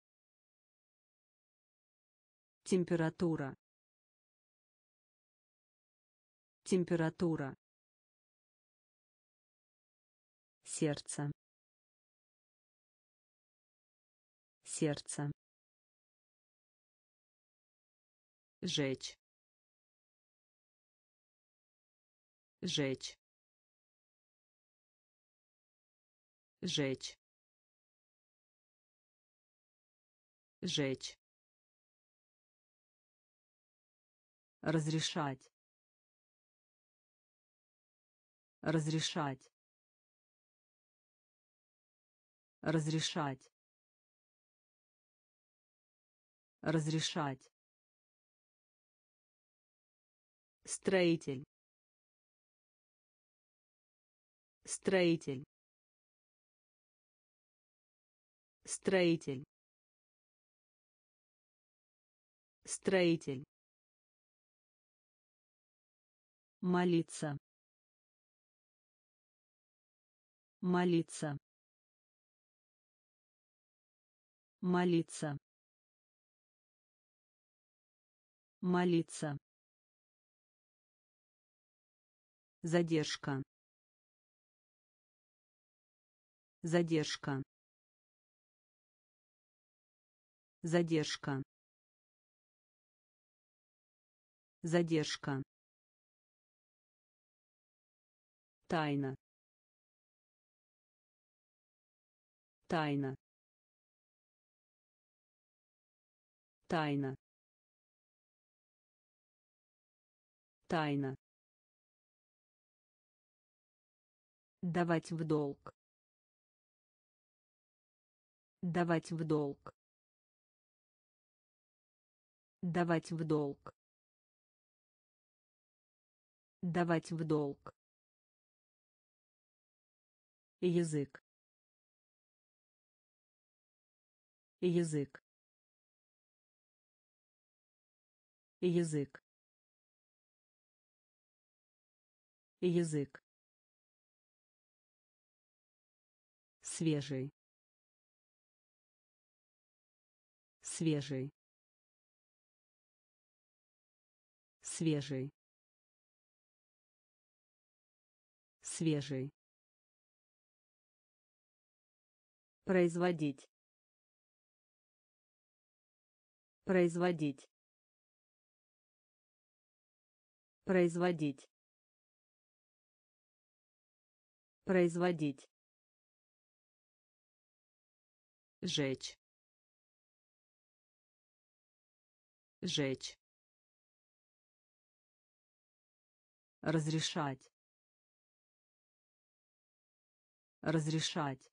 Температура. Температура. Сердце. Сердце. жечь, жечь, жечь, жечь, разрешать, разрешать, разрешать, разрешать, строитель, строитель, строитель, строитель, молиться, молиться, молиться, молиться, задержка, задержка, задержка, задержка, тайна, тайна, тайна, тайна, давать в долг, давать в долг, давать в долг, давать в долг, язык, язык, язык, язык, свежий, свежий, свежий, свежий, производить, производить, производить, производить, жечь, жечь, разрешать, разрешать,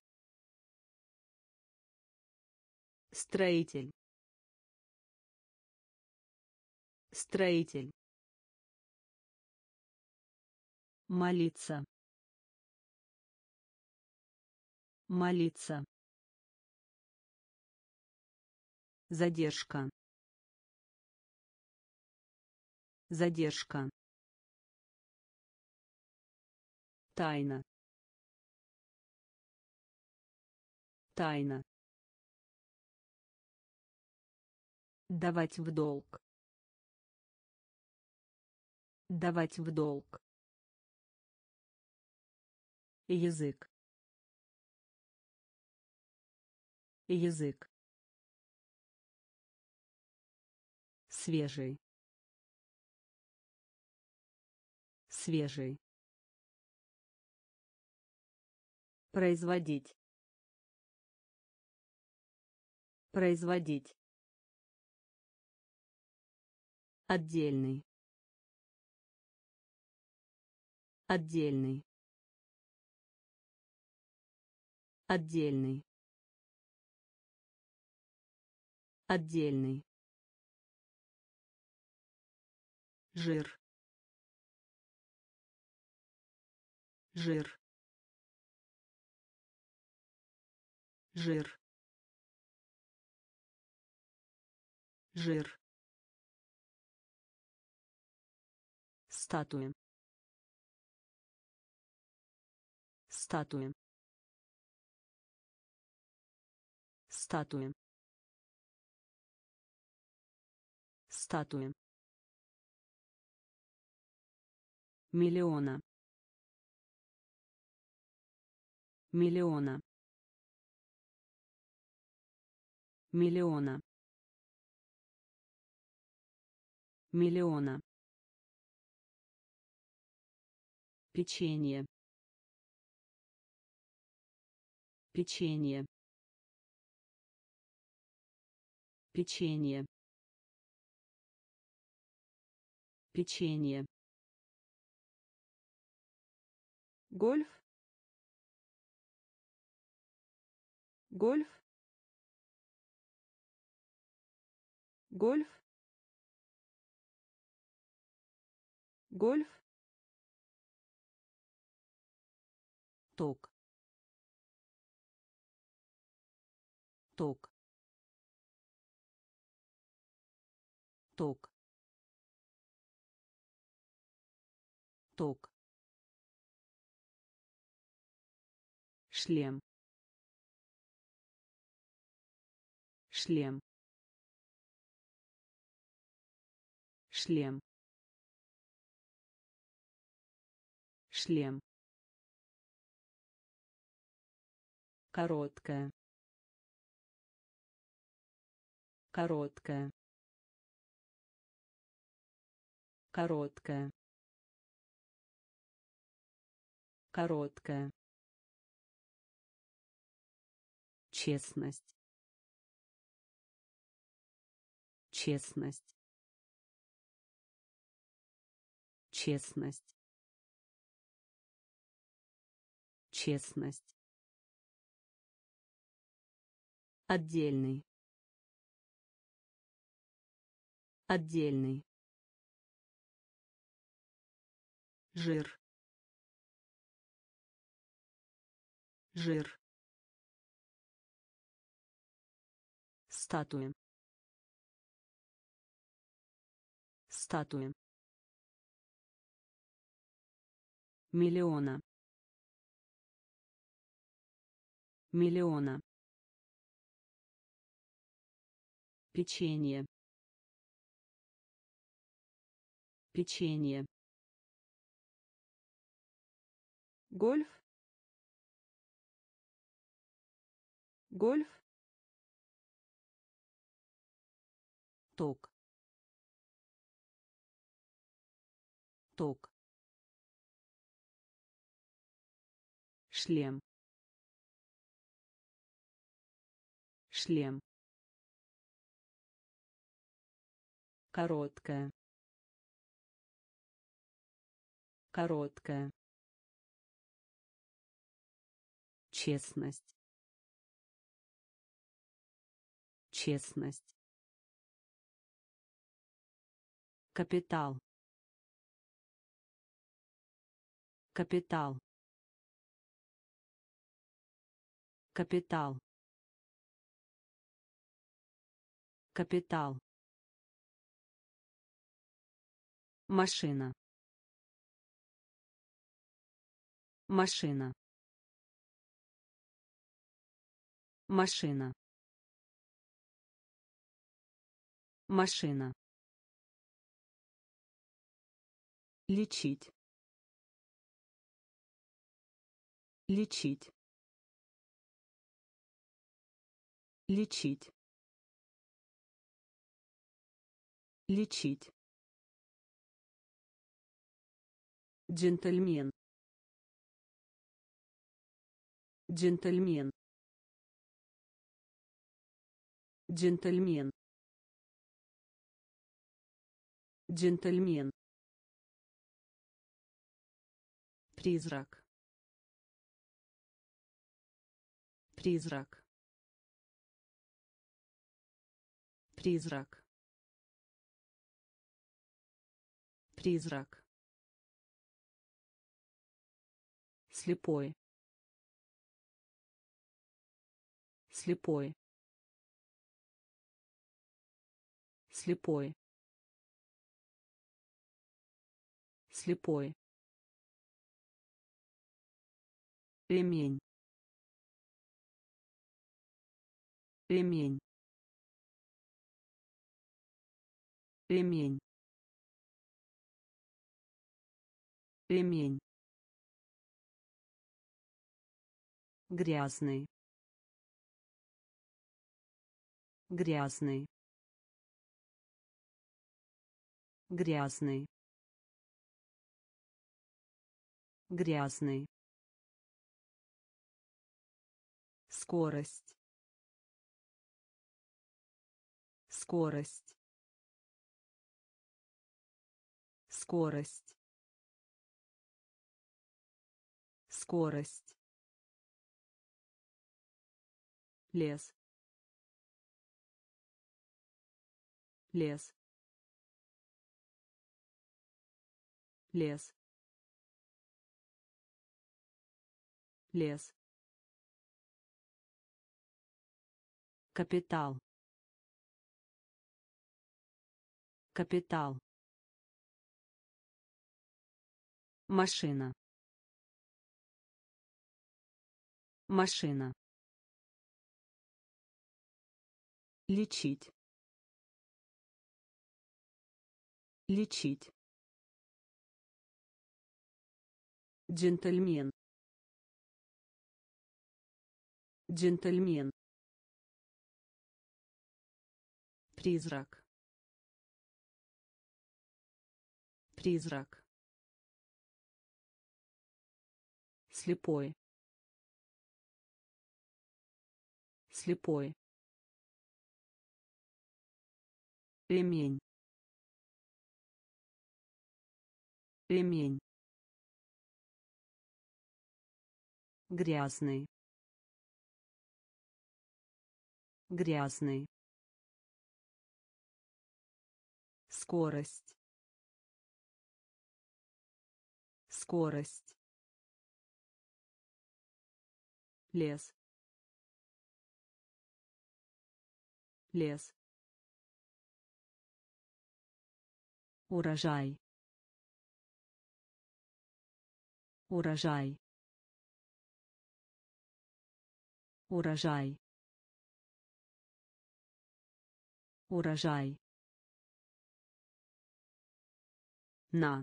строитель, строитель, молиться, молиться, задержка, задержка, тайна, тайна, давать в долг, давать в долг, язык, язык, свежий, свежий, производить, производить, отдельный, отдельный, отдельный, отдельный, жир, жир, жир, жир, статуя, статуя, статуя, статуя, миллиона, миллиона, миллиона, миллиона, печенье, печенье, печенье, печенье, гольф, гольф, гольф, гольф, ток, ток, ток, ток, шлем, шлем, шлем, шлем, короткая, короткая, короткая, короткая, честность, честность, честность, честность, отдельный, отдельный, жир, жир, статуя, статуя, миллиона, миллиона, печенье, печенье, гольф, гольф, ток, ток, шлем, шлем, короткая, короткая, честность, честность, капитал, капитал, капитал, капитал, машина, машина, машина, машина, лечить, лечить, лечить, лечить, джентльмен, джентльмен, джентльмен, джентльмен, призрак, призрак, призрак, призрак, слепой, слепой, слепой, слепой, ремень, ремень, ремень, ремень, грязный, грязный, грязный, грязный, скорость, скорость, скорость, скорость, лес, лес, лес, лес, капитал, капитал, машина, машина, лечить, лечить, джентльмен, джентльмен, призрак, призрак, слепой, слепой, ремень, ремень, грязный, грязный, скорость, скорость, лес, лес, урожай, урожай, урожай, урожай, на,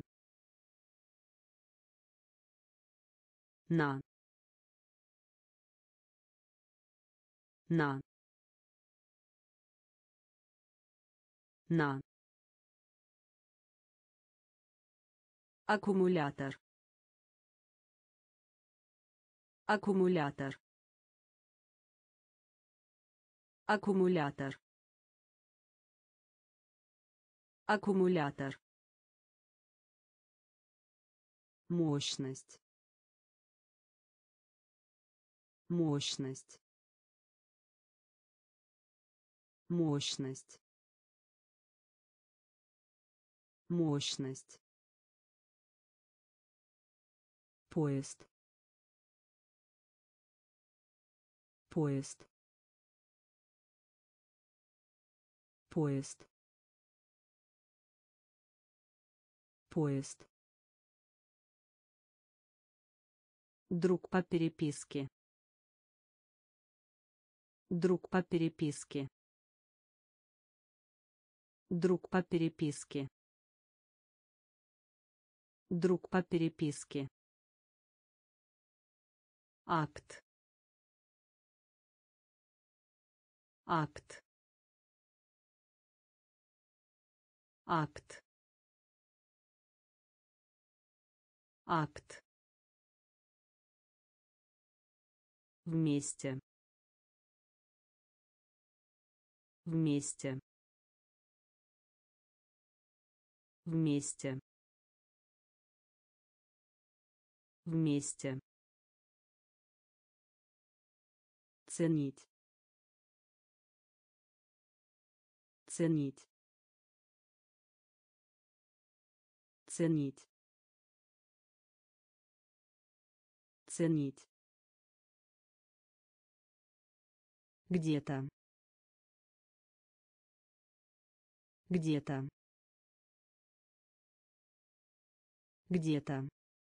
на, на, на, аккумулятор, аккумулятор, аккумулятор, аккумулятор, мощность, мощность, мощность, мощность, поезд, поезд, поезд, поезд, друг по переписке, друг по переписке, друг по переписке, друг по переписке, акт, акт, акт, акт, вместе, вместе, вместе, вместе, ценить, ценить, ценить, ценить, где-то, где-то, где-то,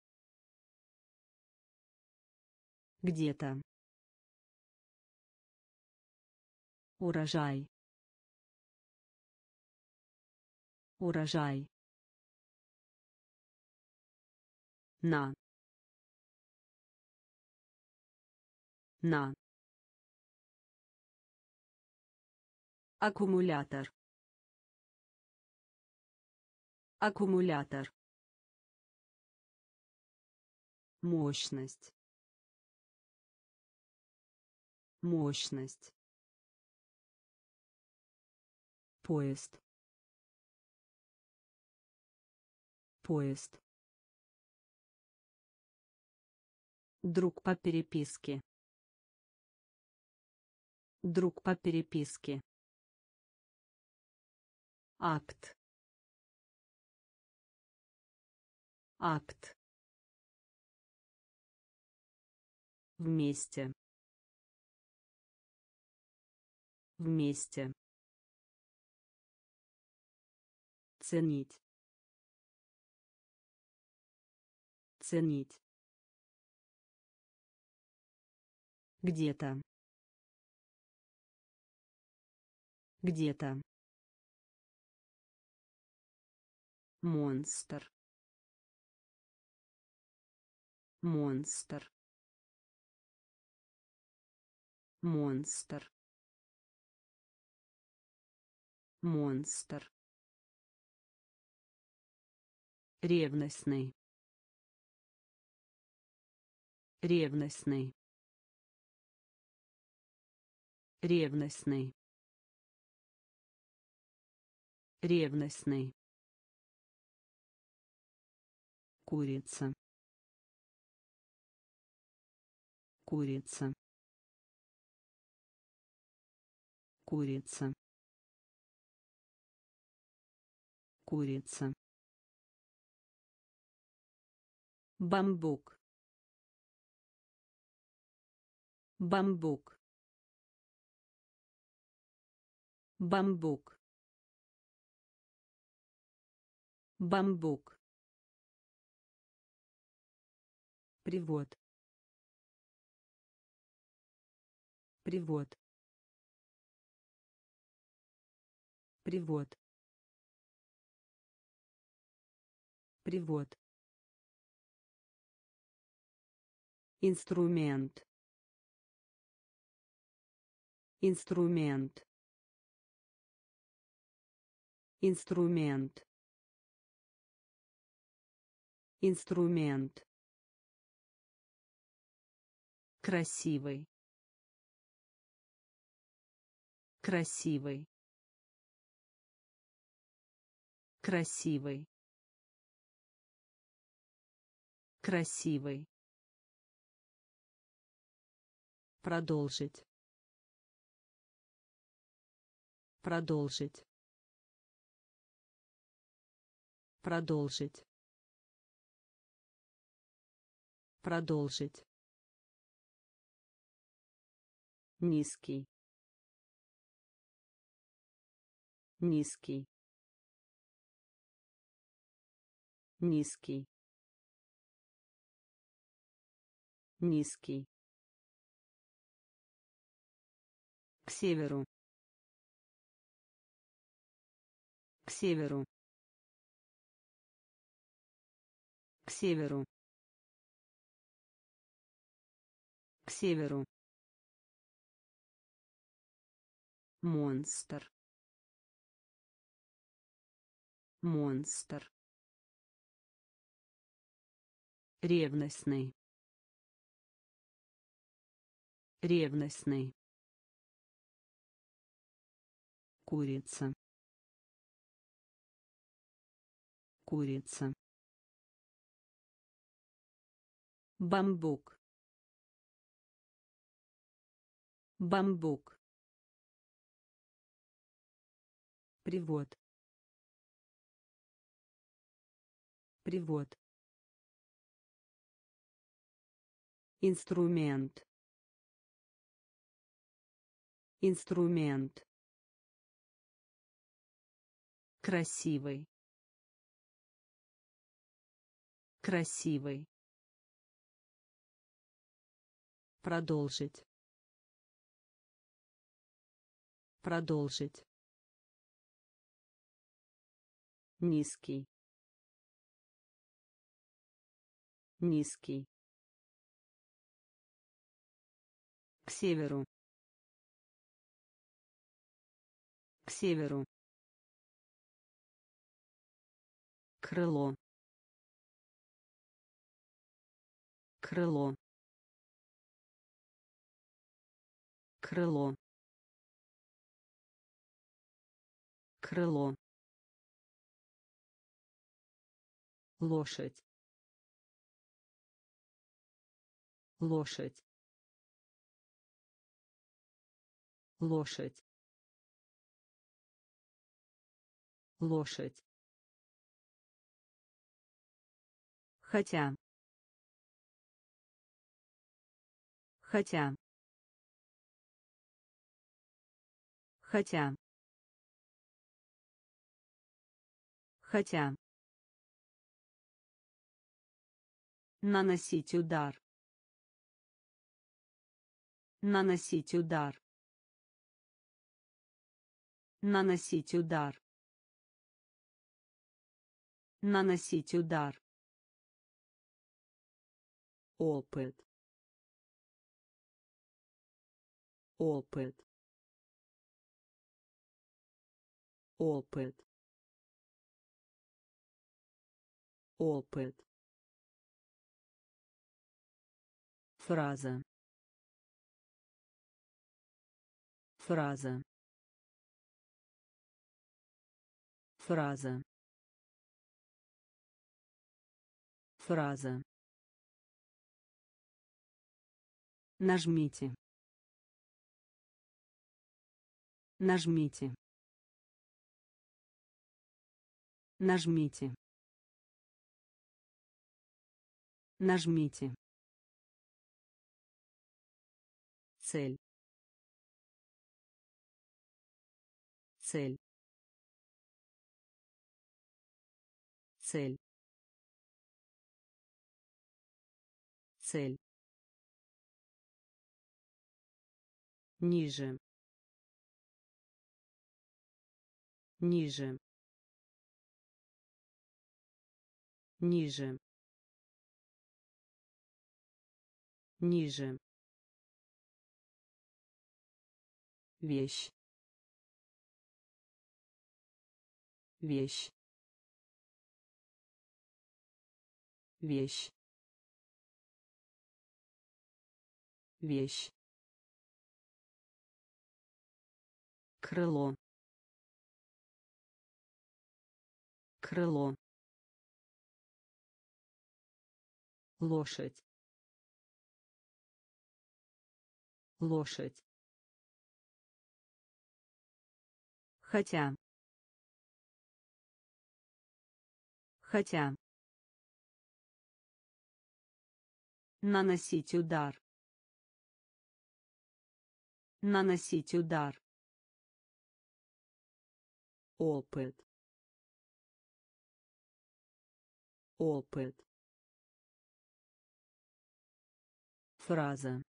где-то, урожай, урожай, на, на, аккумулятор, Аккумулятор. Мощность. Мощность. Поезд. Поезд. Друг по переписке. Друг по переписке. Акт. Акт. Вместе. Вместе. Ценить. Ценить. Где-то. Где-то. Монстр. Монстр. Монстр. Монстр. Ревностный. Ревностный. Ревностный. Ревностный. Курица. Курица. Курица. Курица. Бамбук. Бамбук. Бамбук. Бамбук. Привод. Привод. Привод. Привод. Инструмент. Инструмент. Инструмент. Инструмент. Красивый. Красивый. Красивый. Красивый. Продолжить. Продолжить. Продолжить. Продолжить. Низкий. Низкий. Низкий. Низкий. К северу. К северу. К северу. К северу. Монстр. Монстр. Ревностный. Ревностный. Курица. Курица. Бамбук. Бамбук. Привод. Привод. Инструмент. Инструмент. Красивый. Красивый. Продолжить. Продолжить. Низкий. Низкий. К северу. К северу. крыло, крыло, крыло, крыло, лошадь, лошадь, лошадь, лошадь, хотя, хотя, хотя, хотя, наносить удар, наносить удар, наносить удар, наносить удар, опыт, опыт, опыт, опыт, фраза, фраза, фраза, фраза, нажмите, нажмите, нажмите, нажмите, цель, цель, цель, цель, ниже, ниже, ниже, ниже, вещь, вещь, вещь, вещь, крыло, крыло, лошадь, лошадь, хотя, хотя, наносить удар, наносить удар, опыт, опыт, фраза,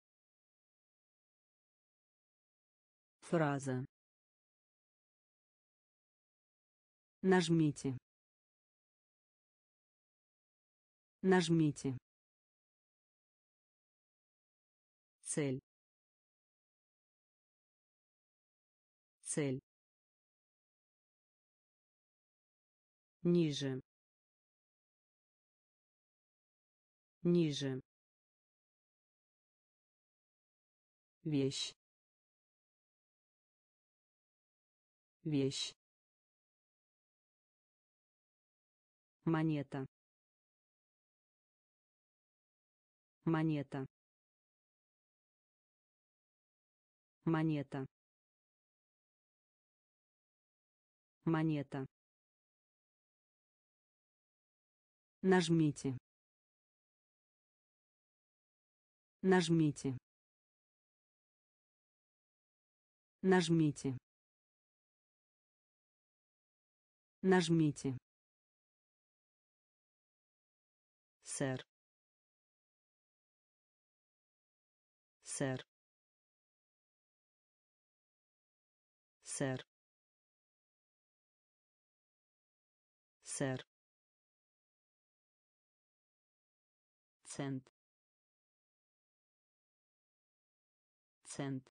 фраза, нажмите, нажмите, цель, цель, ниже, ниже, вещь, вещь, монета, монета, монета, монета, нажмите, нажмите, нажмите, нажмите, сэр, сэр, сэр, сэр, цент, цент,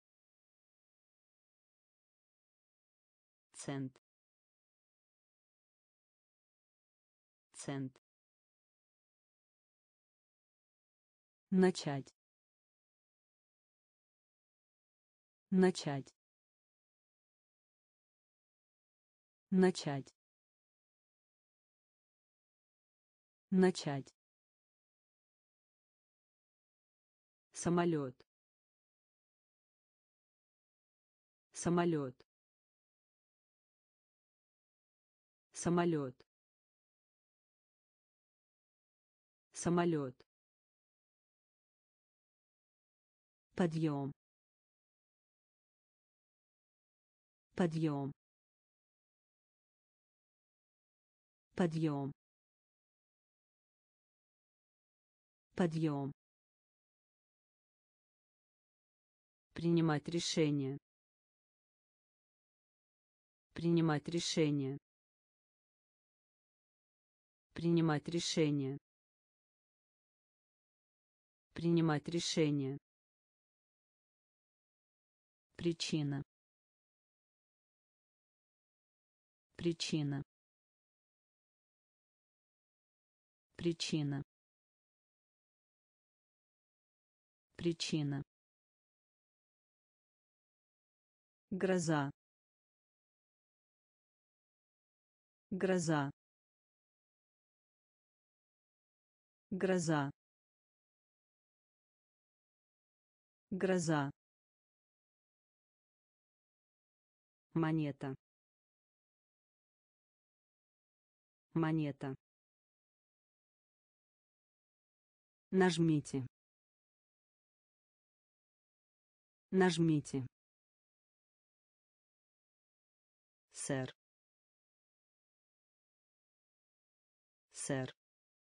цент, цент, начать, начать, начать, начать, самолет, самолет, самолет, самолет, подъем, подъем, подъем, подъем, принимать решение, принимать решение, принимать решение, принимать решение, причина, причина, причина, причина, гроза, гроза, гроза, гроза, монета, монета, нажмите, нажмите, сэр, сэр,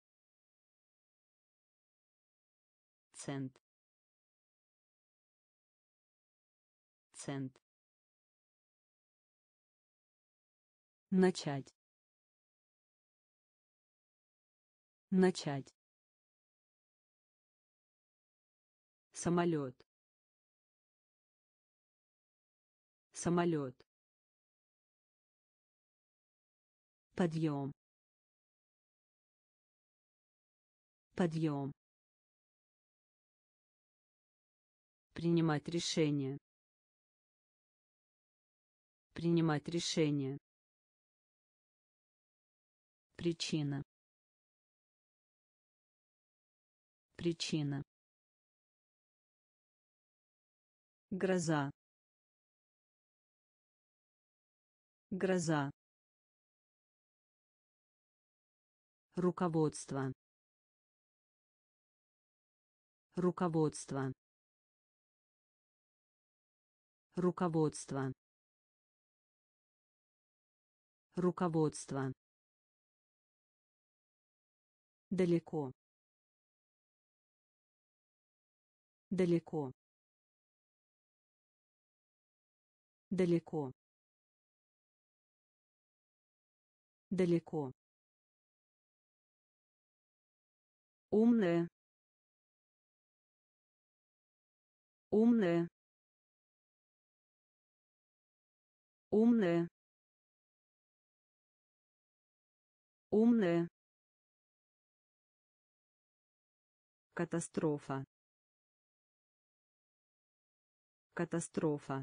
цент, цент, начать, начать, самолет, самолет, подъем, подъем, принимать решение, принимать решение, причина, причина, гроза, гроза, руководство, руководство, руководство, руководство, далеко, далеко, далеко, далеко, умная, умная, умная, умная, катастрофа, катастрофа,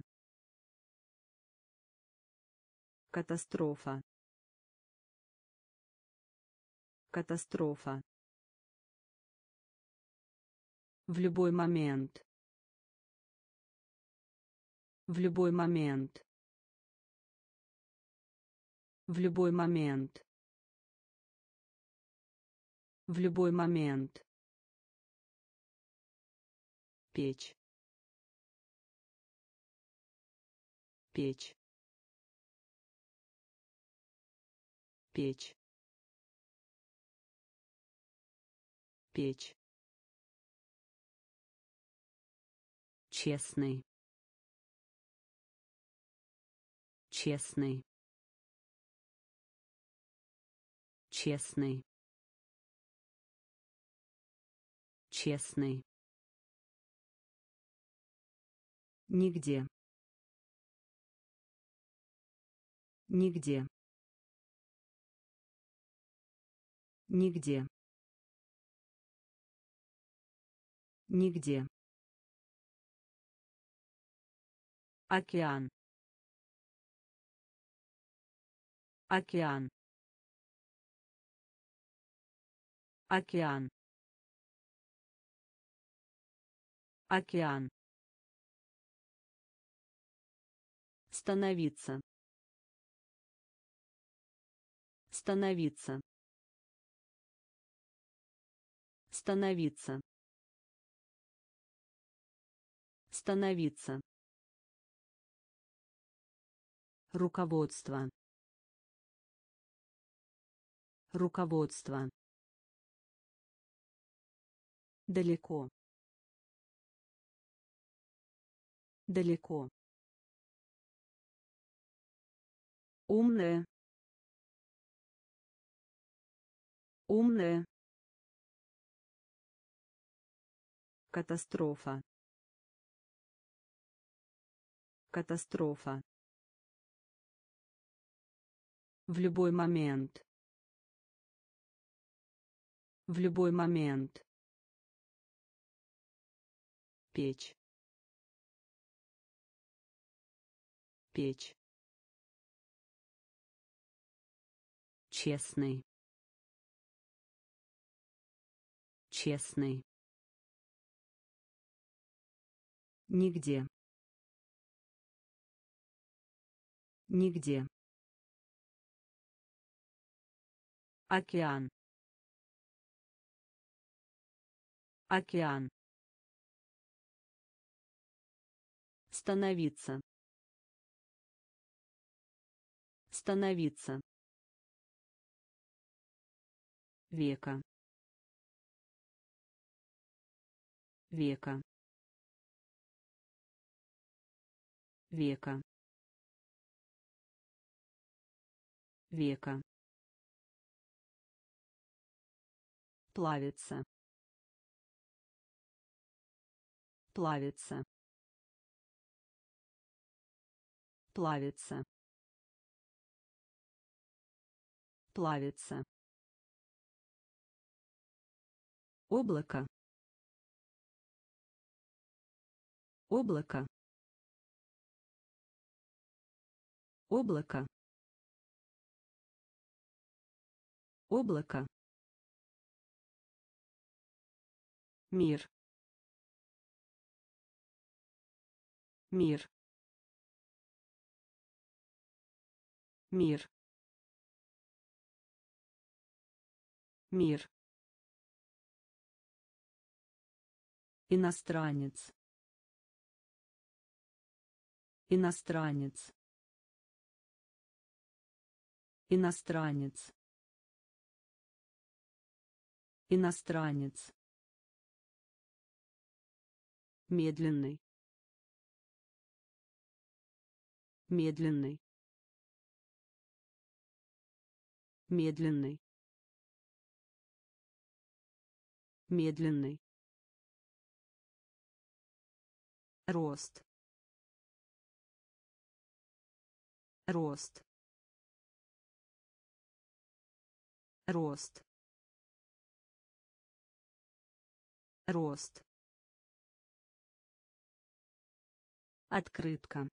катастрофа, катастрофа, в любой момент, в любой момент, в любой момент, в любой момент, печь, печь, печь, печь, честный, честный, честный, честный, нигде, нигде, Нигде. Нигде. Океан. Океан. Океан. Океан. Становиться. Становиться. Становиться. Становиться. Руководство. Руководство. Далеко. Далеко. Умная. Умная. Катастрофа. Катастрофа. В любой момент. В любой момент. Печь. Печь. Честный. Честный. Нигде. Нигде. Океан. Океан. Становиться. Становиться. Века. Века. Века. Века. Плавится. Плавится. Плавится. Плавится. Облако. Облако. Облако. Облако. Мир. Мир. Мир. Мир. Иностранец. Иностранец. Иностранец. Иностранец. Медленный. Медленный. Медленный. Медленный. Рост. Рост. Рост. Рост. Открытка.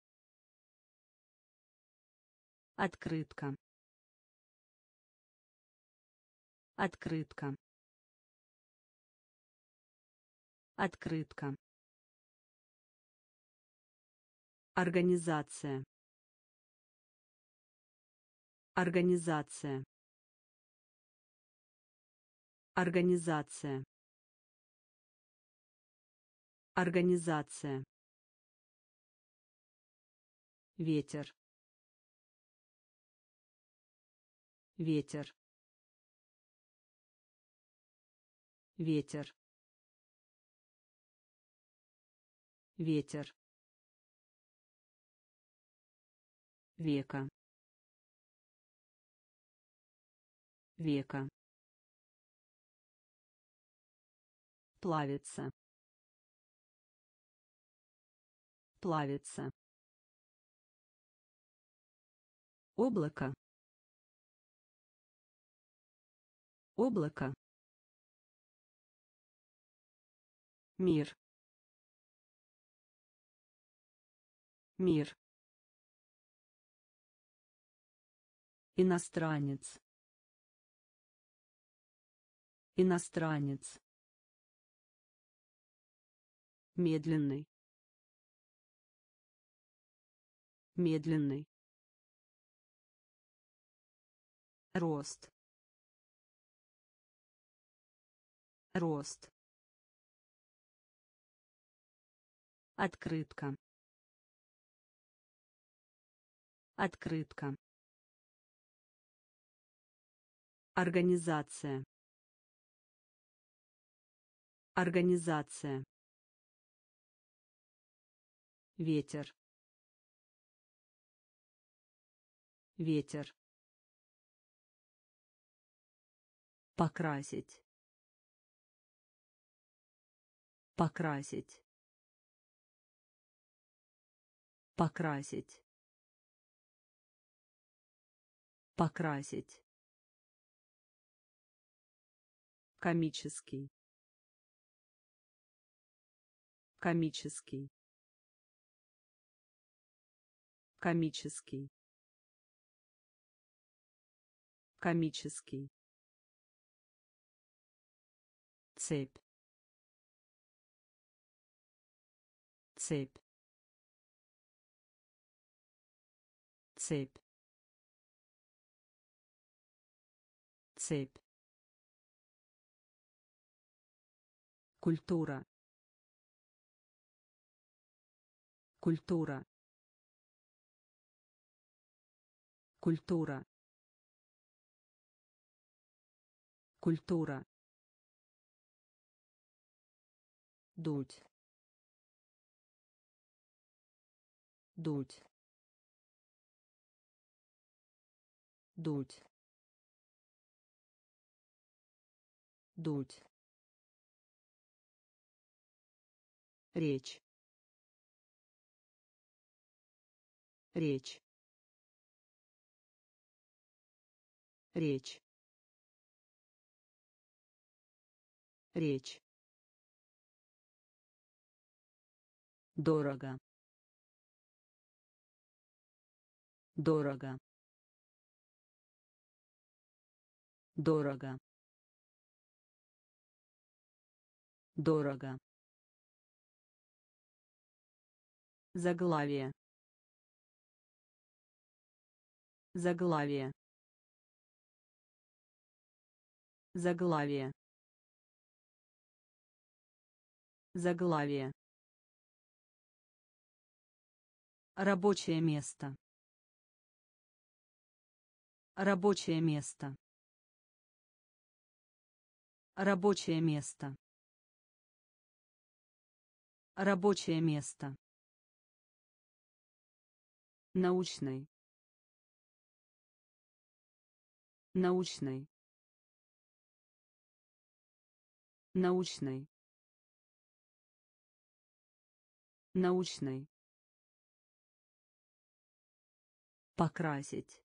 Открытка. Открытка. Открытка. Организация. Организация. Организация. Организация. Ветер. Ветер. Ветер. Ветер. Века. Века. Плавится. Плавится. Облако. облако, мир, мир, иностранец, иностранец, медленный, медленный, рост, рост, открытка, открытка, организация, организация, ветер, ветер, покрасить, покрасить, покрасить, покрасить, комический, комический, комический, комический, цепь, цепь, цепь, цепь, культура, культура, культура, культура, дуть, дуть, дуть, дуть, речь, речь, речь, речь, дорого, дорого, дорого, дорого, заглавие, заглавие, заглавие, заглавие, рабочее место, рабочее место, рабочее место, рабочее место, научный, научный, научный, научный, покрасить,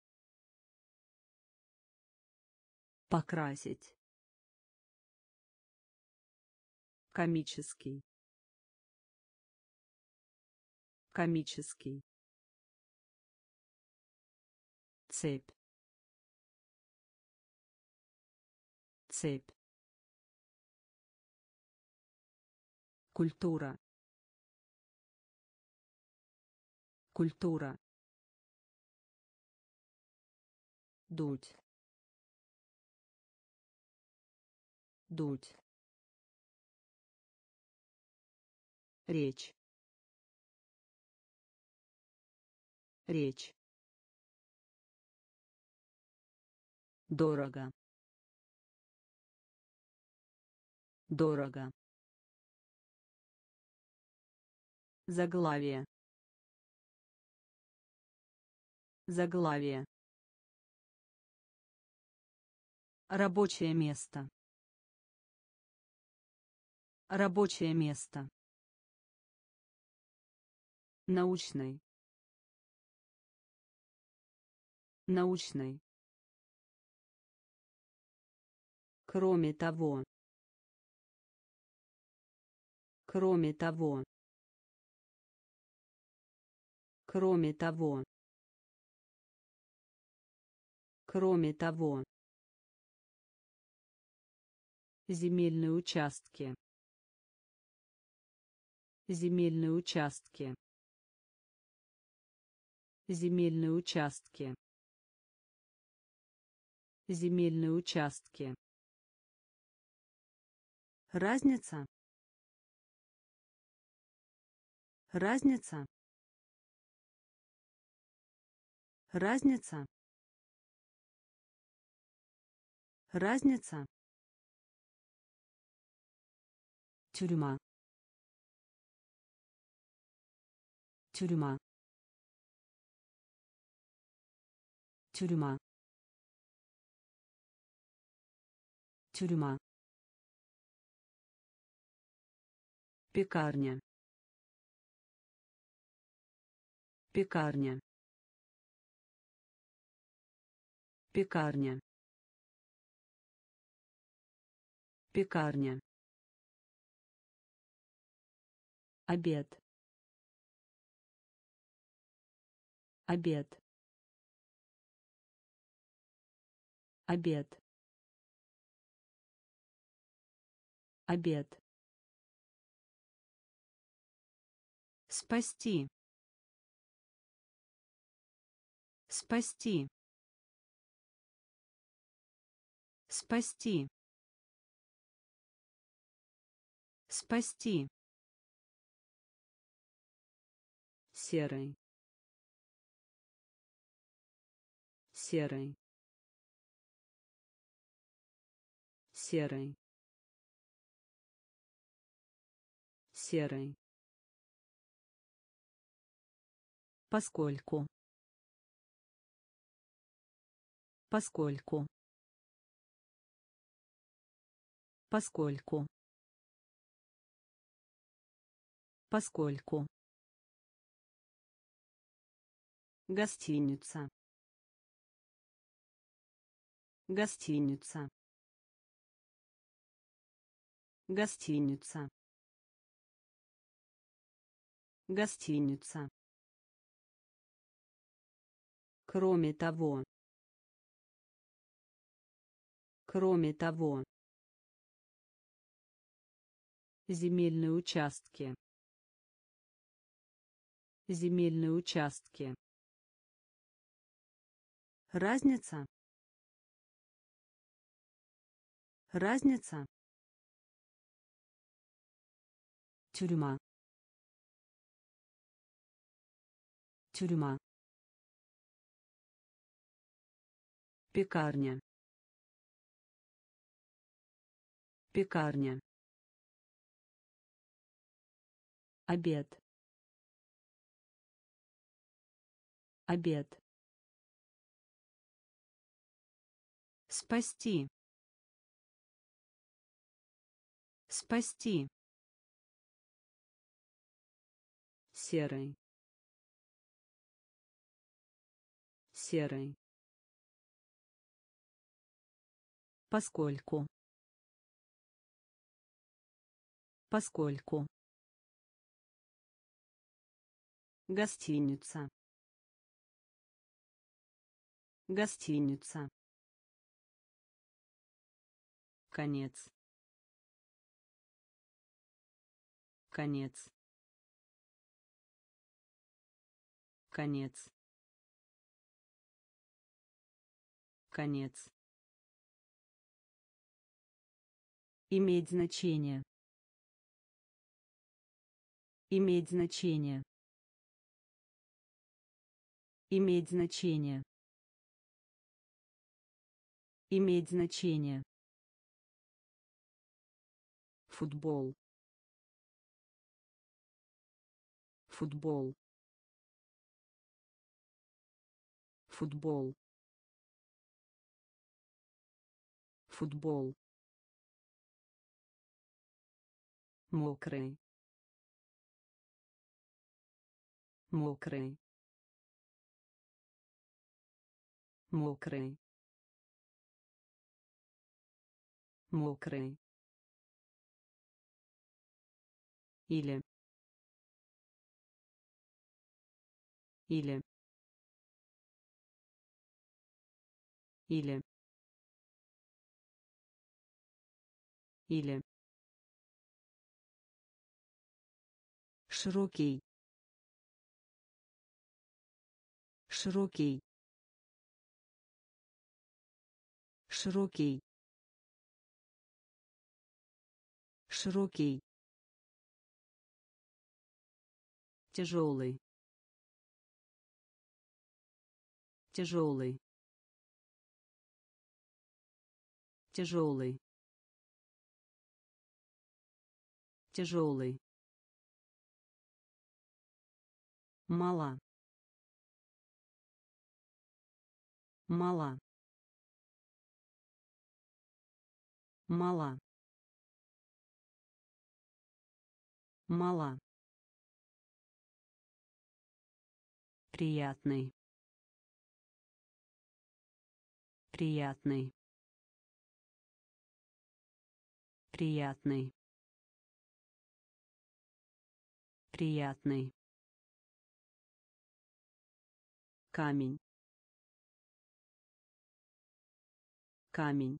покрасить, комический, комический, цепь, цепь, культура, культура, дуть, дуть, речь, речь, дорого, дорого, заглавие, заглавие, рабочее место, рабочее место, научный, научный, Кроме того. Кроме того. Кроме того. Кроме того. Земельные участки. Земельные участки. Земельные участки. Земельные участки. Разница. Разница. Разница. Разница. Тюрьма. Тюрьма. Тюрьма. Тюрьма. Пекарня. Пекарня. Пекарня. Пекарня. Обед. Обед. Обед. Обед. Спасти. Спасти. Спасти. Спасти. Серый. Серый. Серый. Серый. Поскольку. Поскольку. Поскольку. Поскольку. Гостиница. Гостиница. Гостиница. Гостиница. Кроме того. Кроме того. Земельные участки. Земельные участки. Разница. Разница. Тюрьма. Тюрьма. Пекарня. Пекарня. Обед. Обед. Спасти. Спасти. Серый. Серый. Поскольку. Поскольку. Гостиница. Гостиница. Конец. Конец. Конец. Конец. Иметь значение. Иметь значение. Иметь значение. Иметь значение. Футбол. Футбол. Футбол. Футбол. Мокрый. Мокрый. Мокрый. мокрый, или или или или широкий, широкий, широкий, широкий, тяжелый, тяжелый, тяжелый, тяжелый, мала, мала, мала, мала, приятный, приятный, приятный, приятный, камень, камень,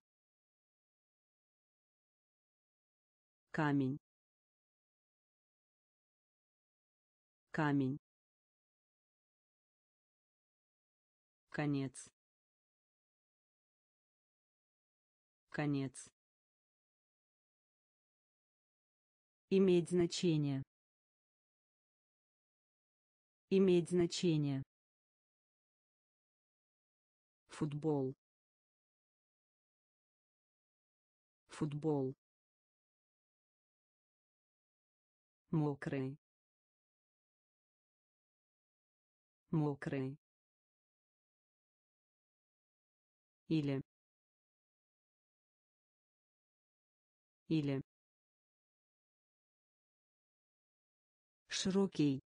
камень, камень, конец, конец, иметь значение, иметь значение, футбол, футбол, мокрый, мокрый, или или широкий,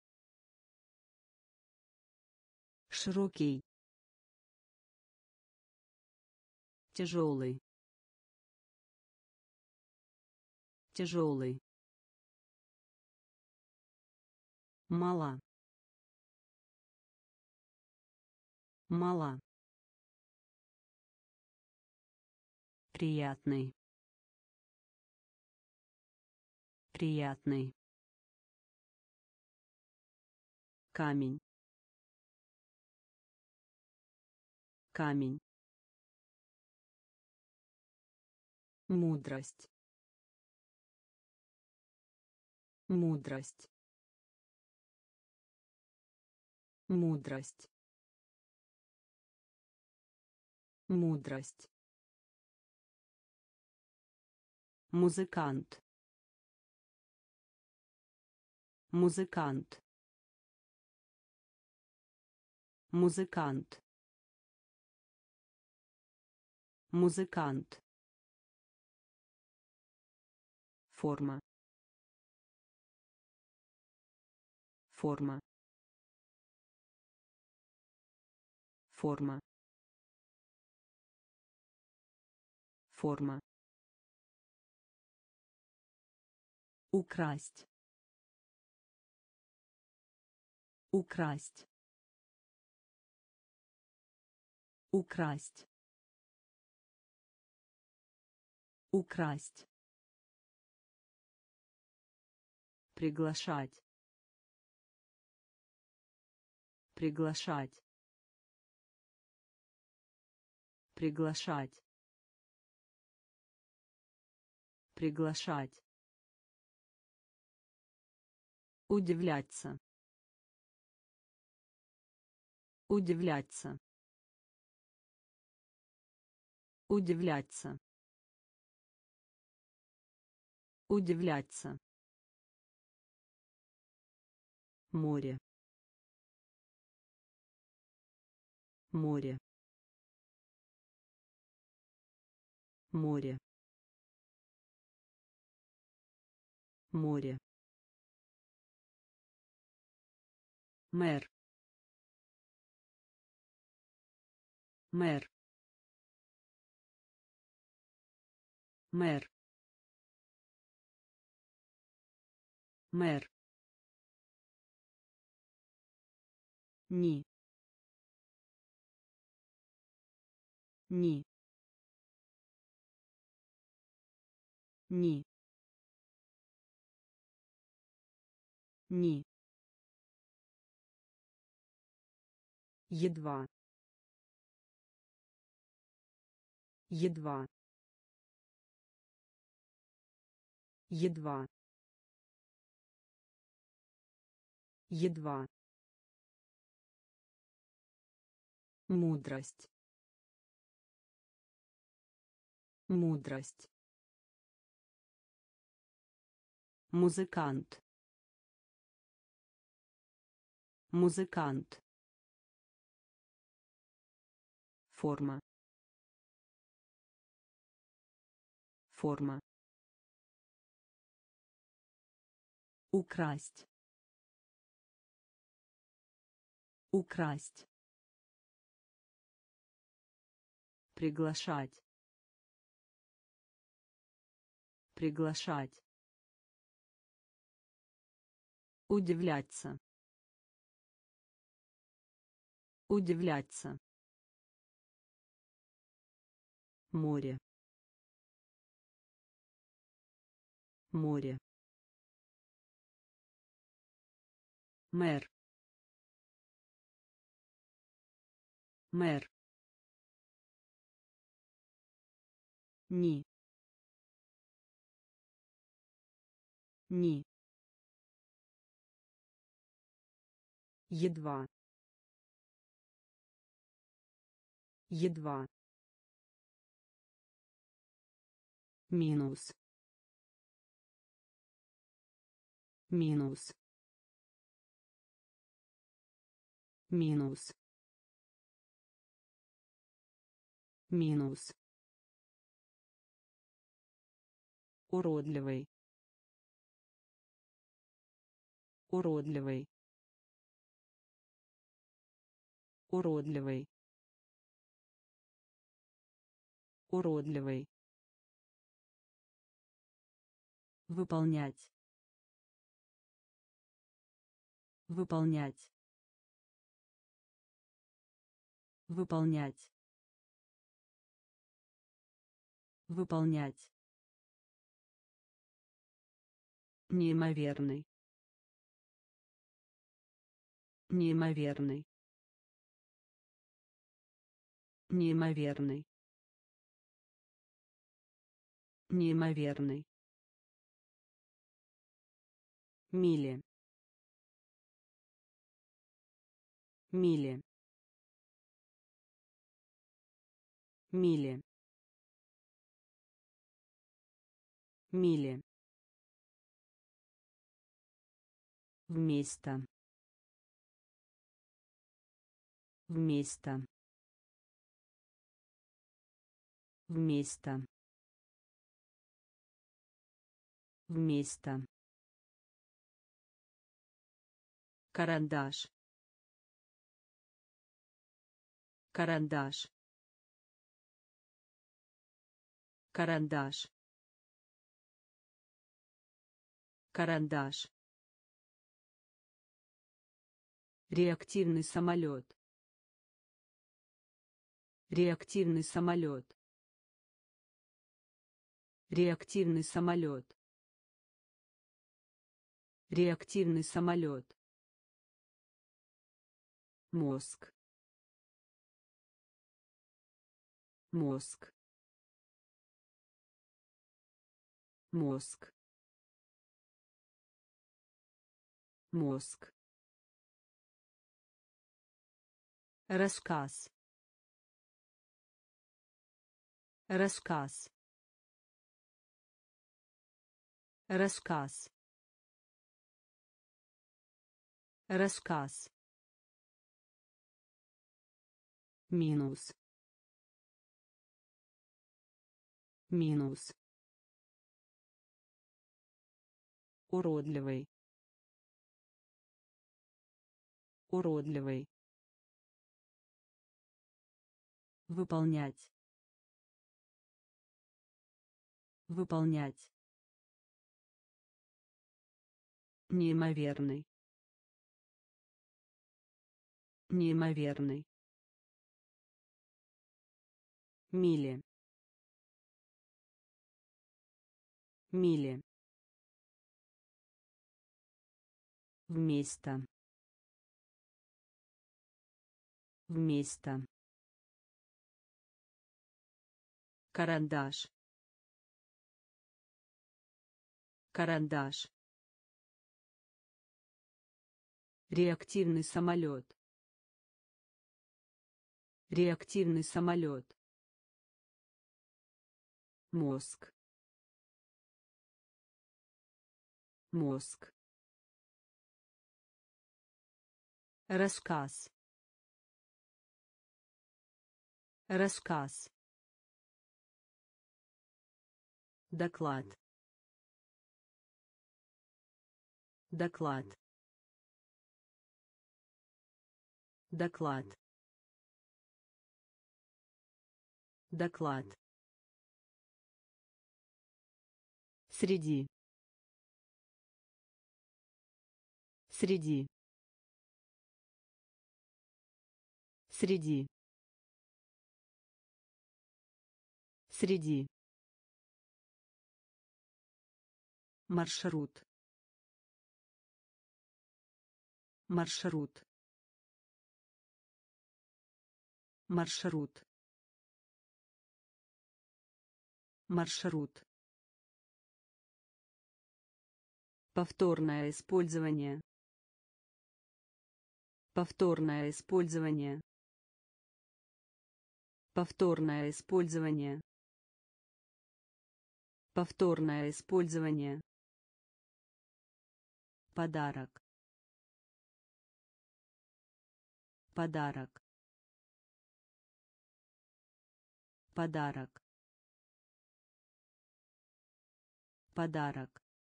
широкий, тяжелый, тяжелый, мала, мала, приятный, приятный, камень, камень, мудрость, мудрость, мудрость, мудрость, музыкант, музыкант, музыкант, музыкант, форма, форма, форма, форма, украсть, украсть, украсть, украсть, приглашать, приглашать, приглашать, приглашать, удивляться, удивляться, удивляться, удивляться, море, море, море, море, мэр, мэр, Мэр. Мэр. Ни. Ни. Ни. Ни. Едва. Едва. Едва. Едва. Мудрость. Мудрость. Музыкант. Музыкант. Форма. Форма. Украсть. Украсть. Приглашать. Приглашать. Удивляться. Удивляться. Море. Море. Мэр. Мэр. Ни. Ни. Едва. Едва. Минус. Минус. Минус. Минус. Уродливый. Уродливый. Уродливый. Уродливый. Выполнять. Выполнять. Выполнять. Выполнять. Неимоверный. Неимоверный. Неимоверный. Неимоверный. Мили. Мили. Мили. Мили. Вместо. Вместо. Вместо. Вместо. Карандаш. Карандаш. Карандаш. Карандаш. Реактивный самолет. Реактивный самолет. Реактивный самолет. Реактивный самолет. Мозг. Мозг. Мозг. Мозг. Рассказ. Рассказ. Рассказ. Рассказ. Минус. Минус. Уродливый. Уродливый. Выполнять. Выполнять. Неимоверный. Неимоверный. Мили. Мили. Вместо. Вместо. Карандаш. Карандаш. Реактивный самолет. Реактивный самолет. Мозг. Мозг. Рассказ. Рассказ. Доклад. Доклад. Доклад. Доклад. Среди. Среди. Среди. Среди. Маршрут. Маршрут. Маршрут. Маршрут. Повторное использование. Повторное использование. Повторное использование. Повторное использование. Подарок. Подарок. Подарок. Подарок.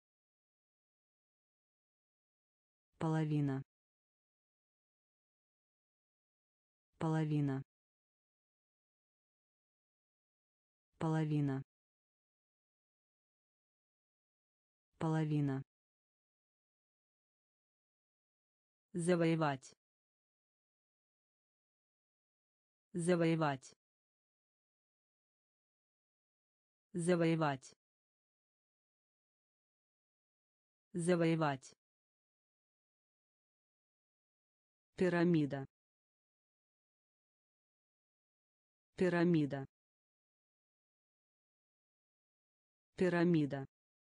Половина. Половина. Половина. Половина. Завоевать. Завоевать. Завоевать. Завоевать. Пирамида. Пирамида. Пирамида.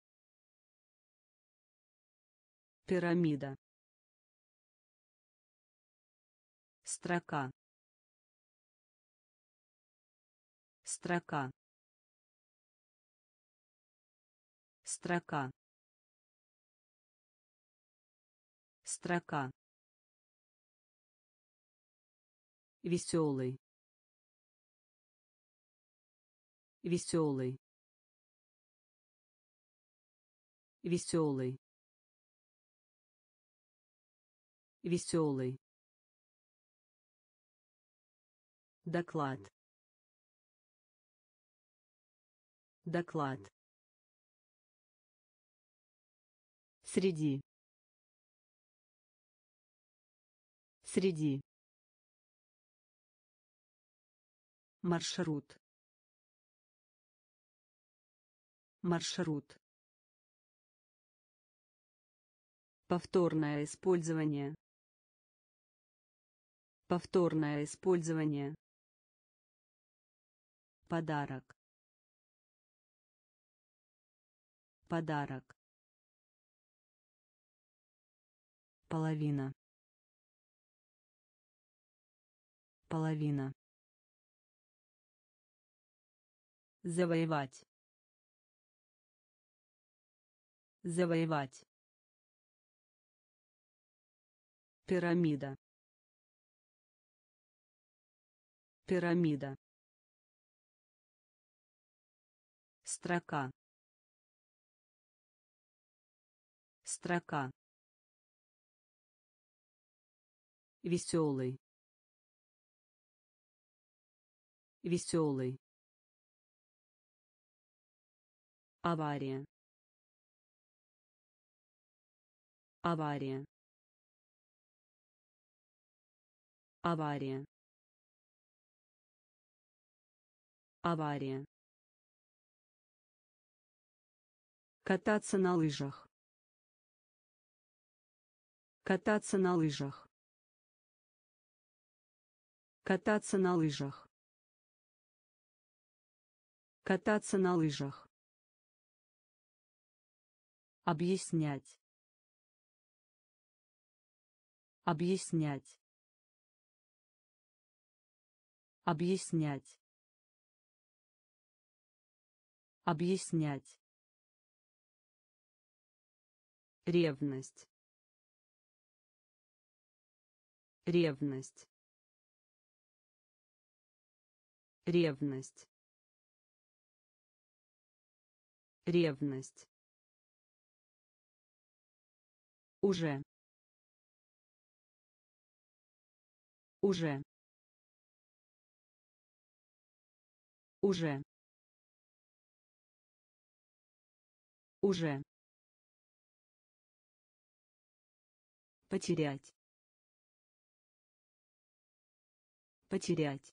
Пирамида. Строка. Строка. Строка. Строка. Веселый. Веселый. Веселый. Веселый. Доклад. Доклад. Среди. Среди. Маршрут. Маршрут. Повторное использование. Повторное использование. Подарок. Подарок. Половина. Половина. Завоевать. Завоевать. Пирамида. Пирамида. Строка. Строка. Веселый. Веселый. Авария. Авария. Авария. Авария. Кататься на лыжах. Кататься на лыжах. Кататься на лыжах. Кататься на лыжах. Объяснять. Объяснять. Объяснять. Объяснять. Ревность. Ревность. Ревность. Ревность. Уже. Уже. Уже. Уже. Потерять. Потерять.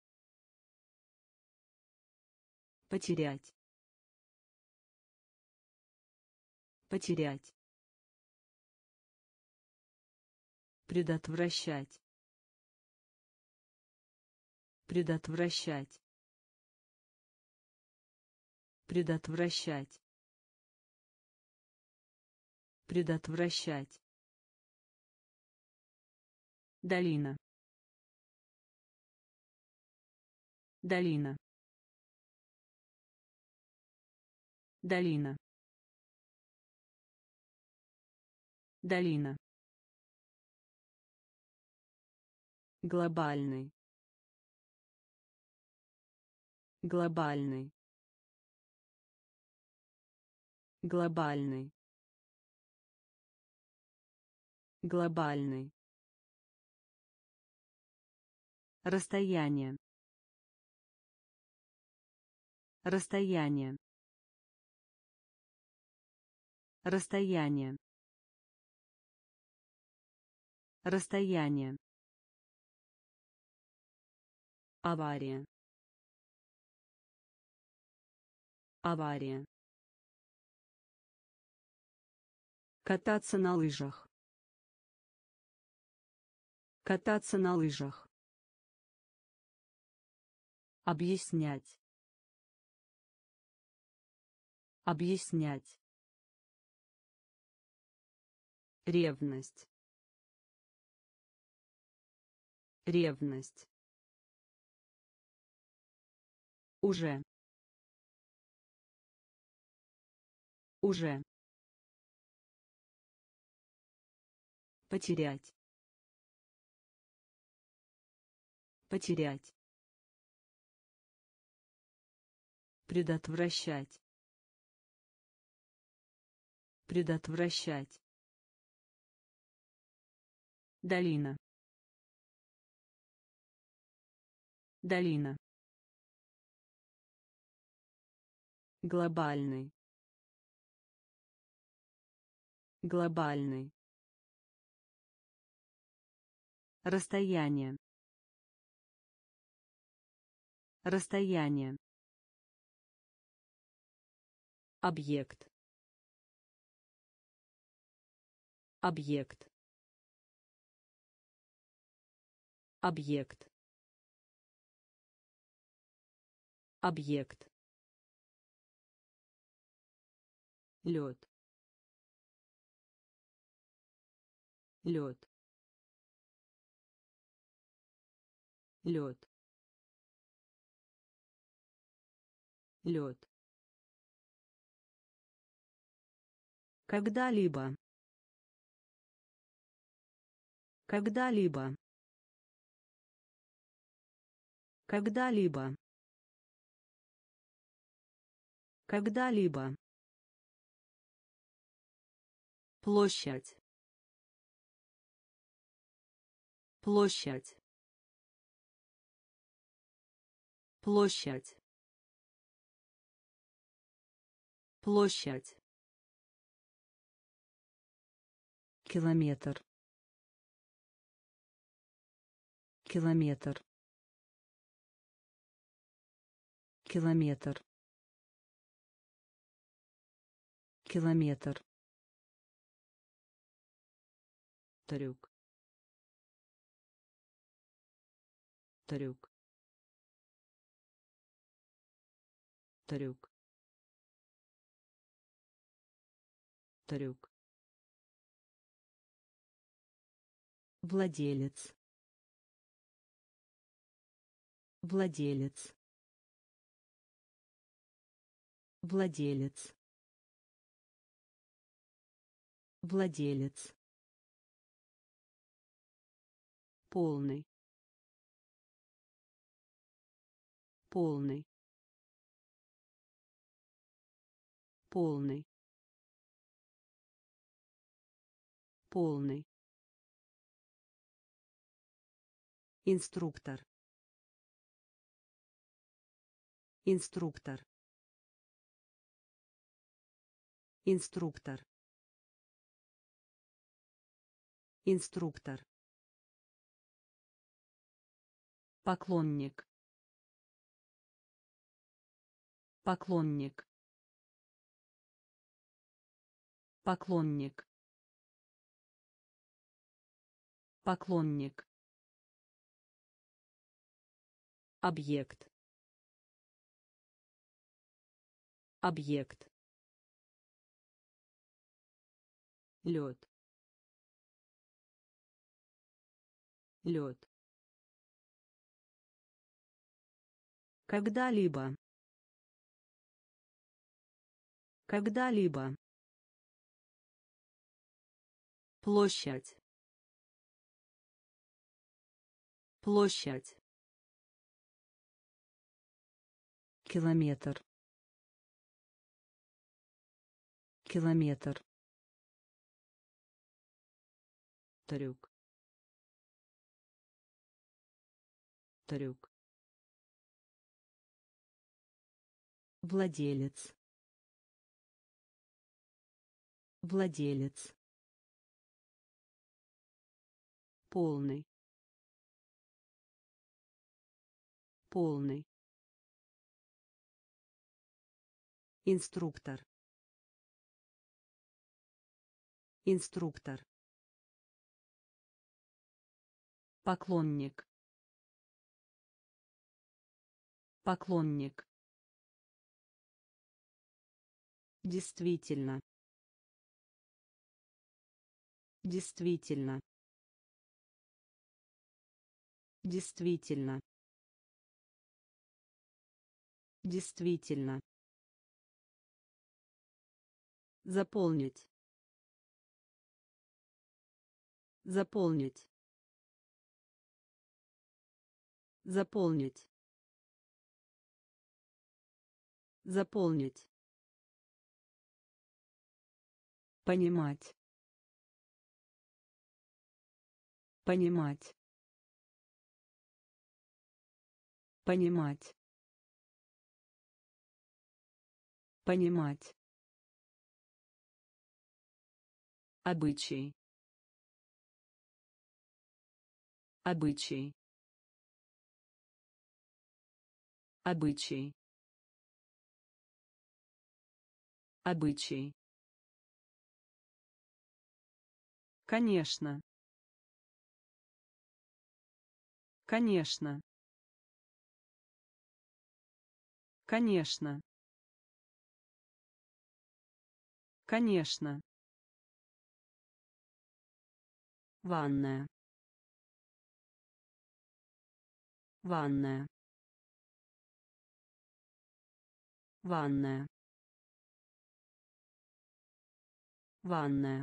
Потерять. Потерять. Предотвращать. Предотвращать. Предотвращать. Предотвращать. Долина. Долина. Долина. Долина. Глобальный. Глобальный. Глобальный. Глобальный. Расстояние. Расстояние. Расстояние. Расстояние. Авария. Авария. Кататься на лыжах. Кататься на лыжах. Объяснять. Объяснять. Ревность. Ревность. Уже. Уже. Потерять. Потерять. Предотвращать. Предотвращать. Долина. Долина. Глобальный. Глобальный. Расстояние. Расстояние. Объект. Объект. Объект. Объект. Лед. Лед. Лед. Лед. Когда-либо. Когда-либо. Когда-либо. Когда-либо. Площадь. Площадь. Площадь. площадь,
километр, километр, километр, километр,
трюк, трюк, трюк, трюк,
владелец, владелец, владелец, владелец,
полный, полный, полный, полный,
инструктор, инструктор, инструктор, инструктор, поклонник, поклонник, поклонник, поклонник, объект, объект,
лед, лед, когда-либо, когда-либо, площадь, площадь,
километр, километр,
трюк, трюк,
владелец, владелец,
полный, полный,
инструктор, инструктор, поклонник, поклонник, действительно, действительно, действительно, действительно,
заполнить, заполнить, заполнить, заполнить,
понимать, понимать, понимать, понимать,
обычай, обычай, обычай, обычай, конечно, конечно, конечно, конечно,
ванная, ванная, ванная, ванная,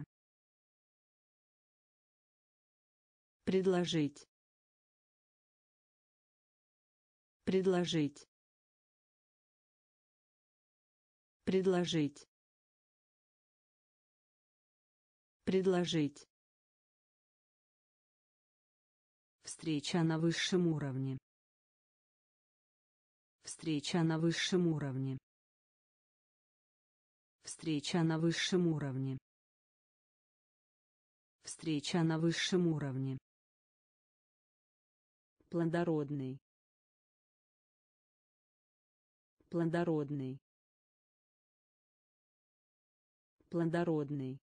предложить, предложить, предложить, предложить, встреча на высшем уровне, встреча на высшем уровне, Встреча на высшем уровне. Встреча на высшем уровне. Плодородный. Плодородный. Плодородный.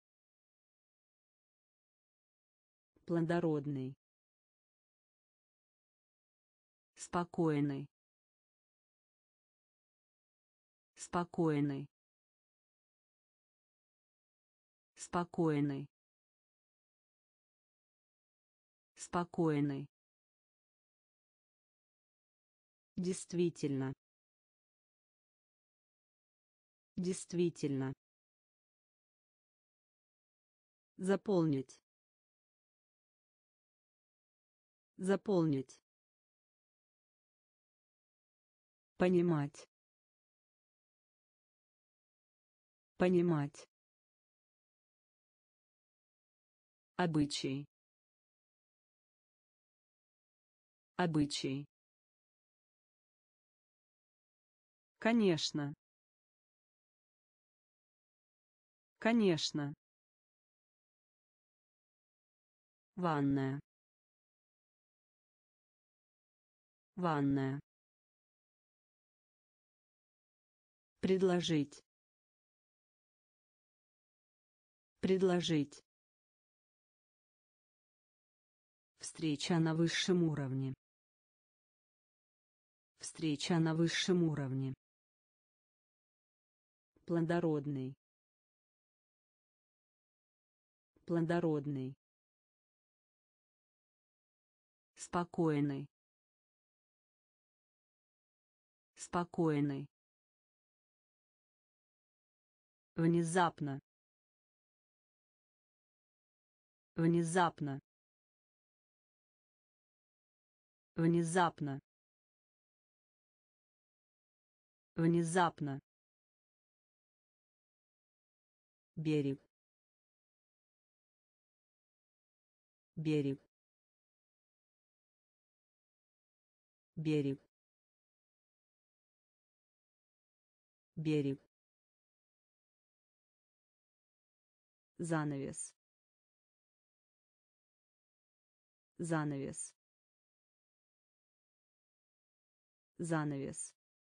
Плодородный. Спокойный. Спокойный. Спокойный. Спокойный. Действительно. Действительно. Заполнить. Заполнить. Понимать. Понимать. Обычай. Обычай.
Конечно. Конечно.
Ванная. Ванная. Предложить. Предложить. Встреча на высшем уровне. Встреча на высшем уровне. Плодородный. Плодородный. Спокойный. Спокойный. Внезапно. Внезапно. Внезапно. Внезапно. Берег. Берег. Берег. Берег. Занавес. Занавес. Занавес.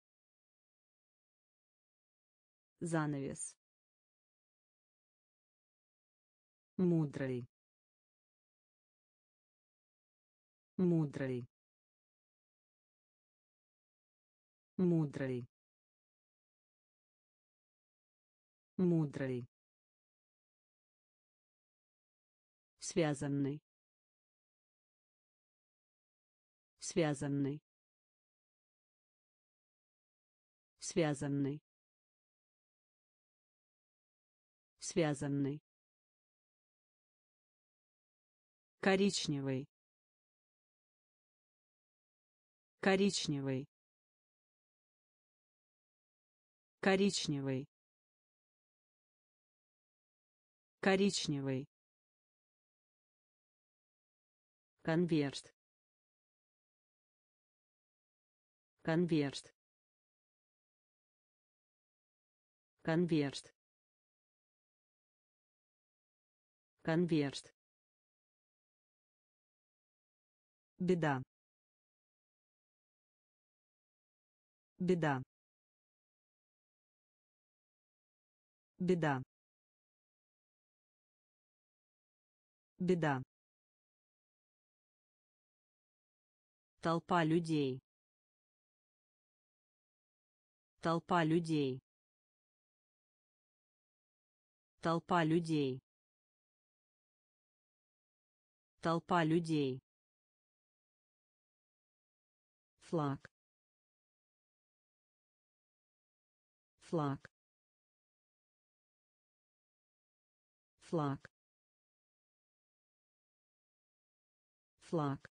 Занавес. Мудрый. Мудрый. Мудрый. Мудрый. Связанный. Связанный. Связанный. Связанный. Коричневый. Коричневый. Коричневый. Коричневый. Конверт. Конверт. Конверт. Конверт. Беда. Беда. Беда. Беда. Толпа людей. Толпа людей. Толпа людей. Толпа людей. Флаг. Флаг. Флаг. Флаг.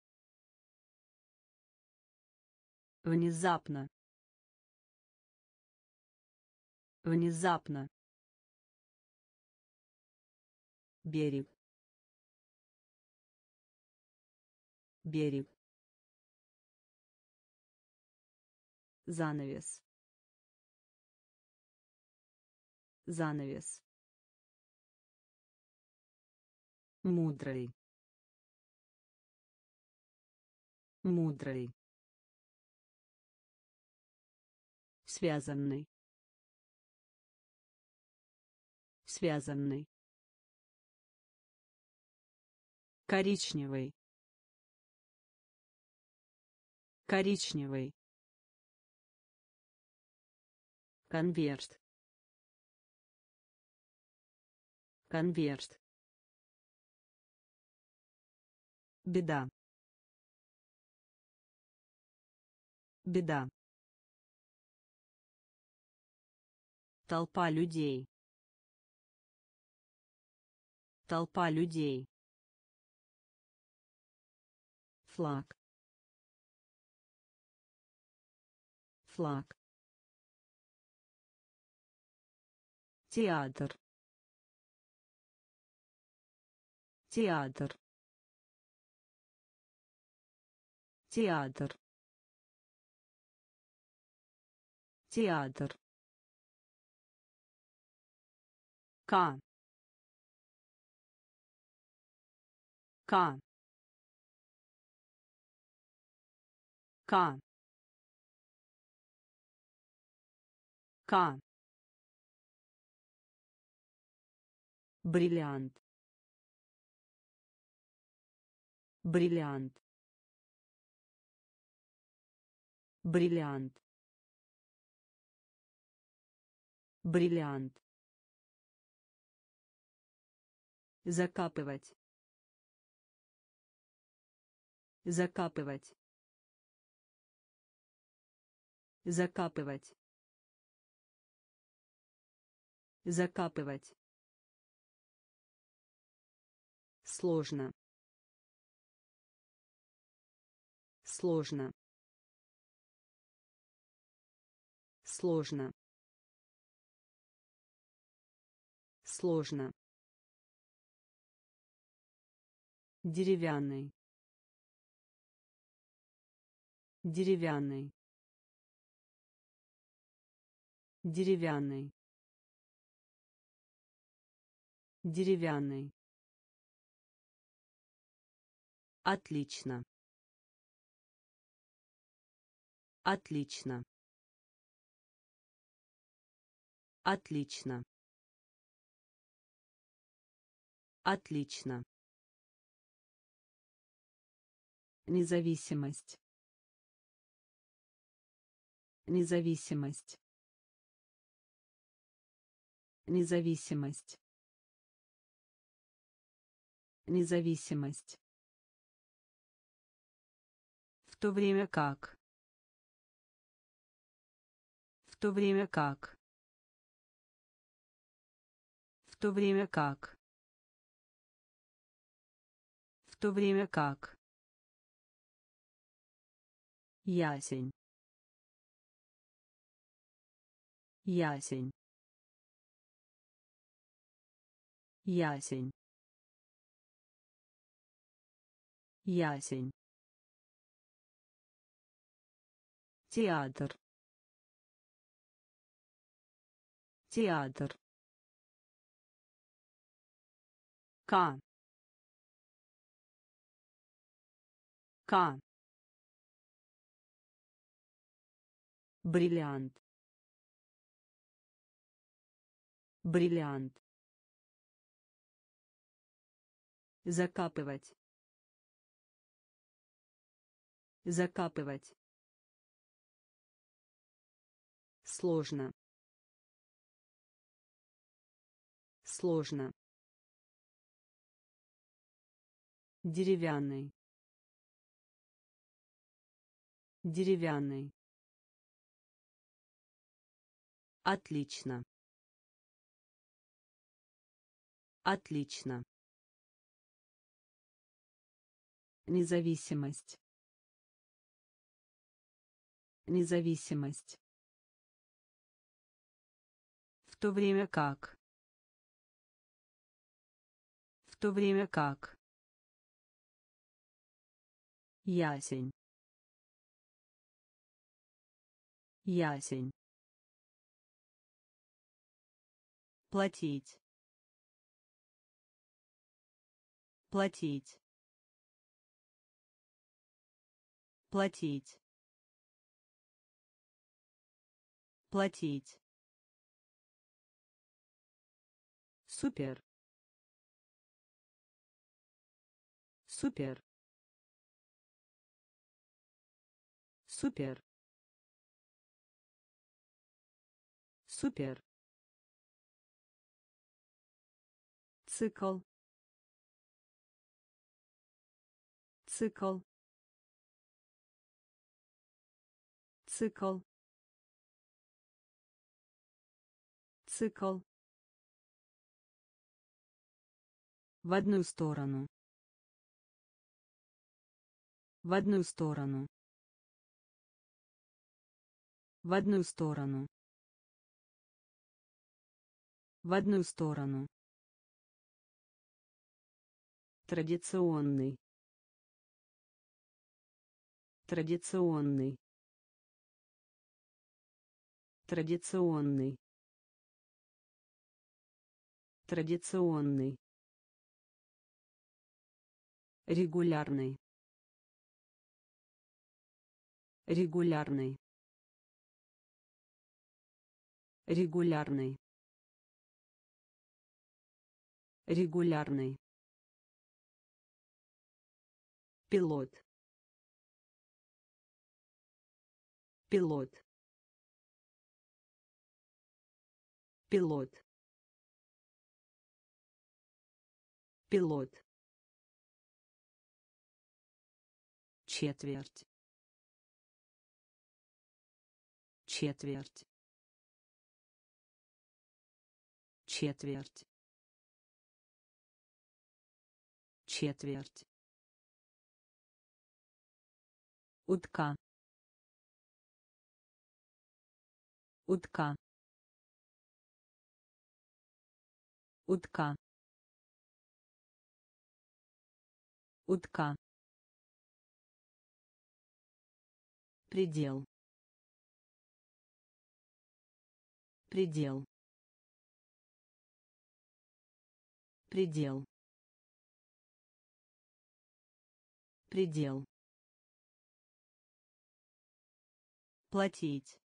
Внезапно. Внезапно. Берег. Берег. Занавес. Занавес. Мудрый. Мудрый. Связанный. Связанный. Коричневый. Коричневый. Конверт. Конверт. Беда. Беда. Толпа людей. Толпа людей. Флаг. Флаг. Театр. Театр. Театр. Театр. К. К. К. К. Бриллиант. Бриллиант. Бриллиант. Бриллиант. Закапывать. Закапывать. Закапывать. Закапывать. Сложно. Сложно. Сложно. Сложно. Деревянный. Деревянный. Деревянный. Деревянный. Отлично. Отлично. Отлично. Отлично. Независимость. Независимость. Независимость. Независимость. В то время как. В то время как. В то время как. В то время как. Ясень. Ясень. Ясень. Ясень. Театр. Театр. К. К. Бриллиант. Бриллиант. Закапывать. Закапывать. Сложно. Сложно. Деревянный. Деревянный. Отлично. Отлично. Независимость. Независимость. В то время как. В то время как. Ясень. Ясень. платить, платить, платить, платить, супер, супер, супер, супер, цикл, цикл, цикл, цикл, в одну сторону, в одну сторону, в одну сторону, в одну сторону, традиционный, традиционный, традиционный, традиционный, регулярный, регулярный, регулярный, регулярный, пилот, пилот, пилот, пилот, четверть, четверть, четверть, четверть, утка, утка, утка, утка, предел, предел, предел, предел, платить,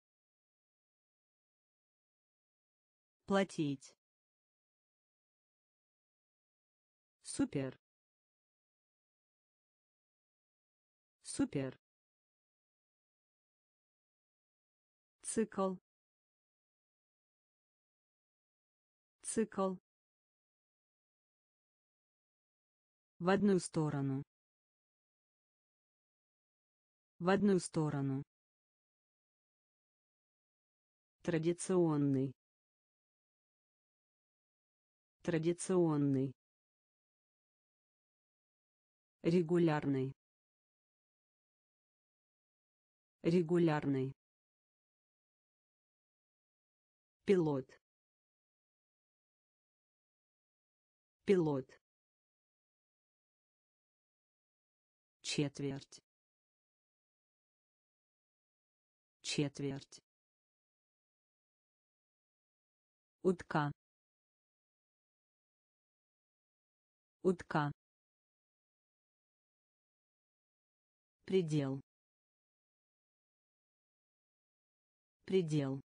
платить, супер, супер, цикл, цикл, в одну сторону, в одну сторону, традиционный, традиционный, регулярный, регулярный, пилот, пилот, четверть, четверть, утка, утка, предел, предел,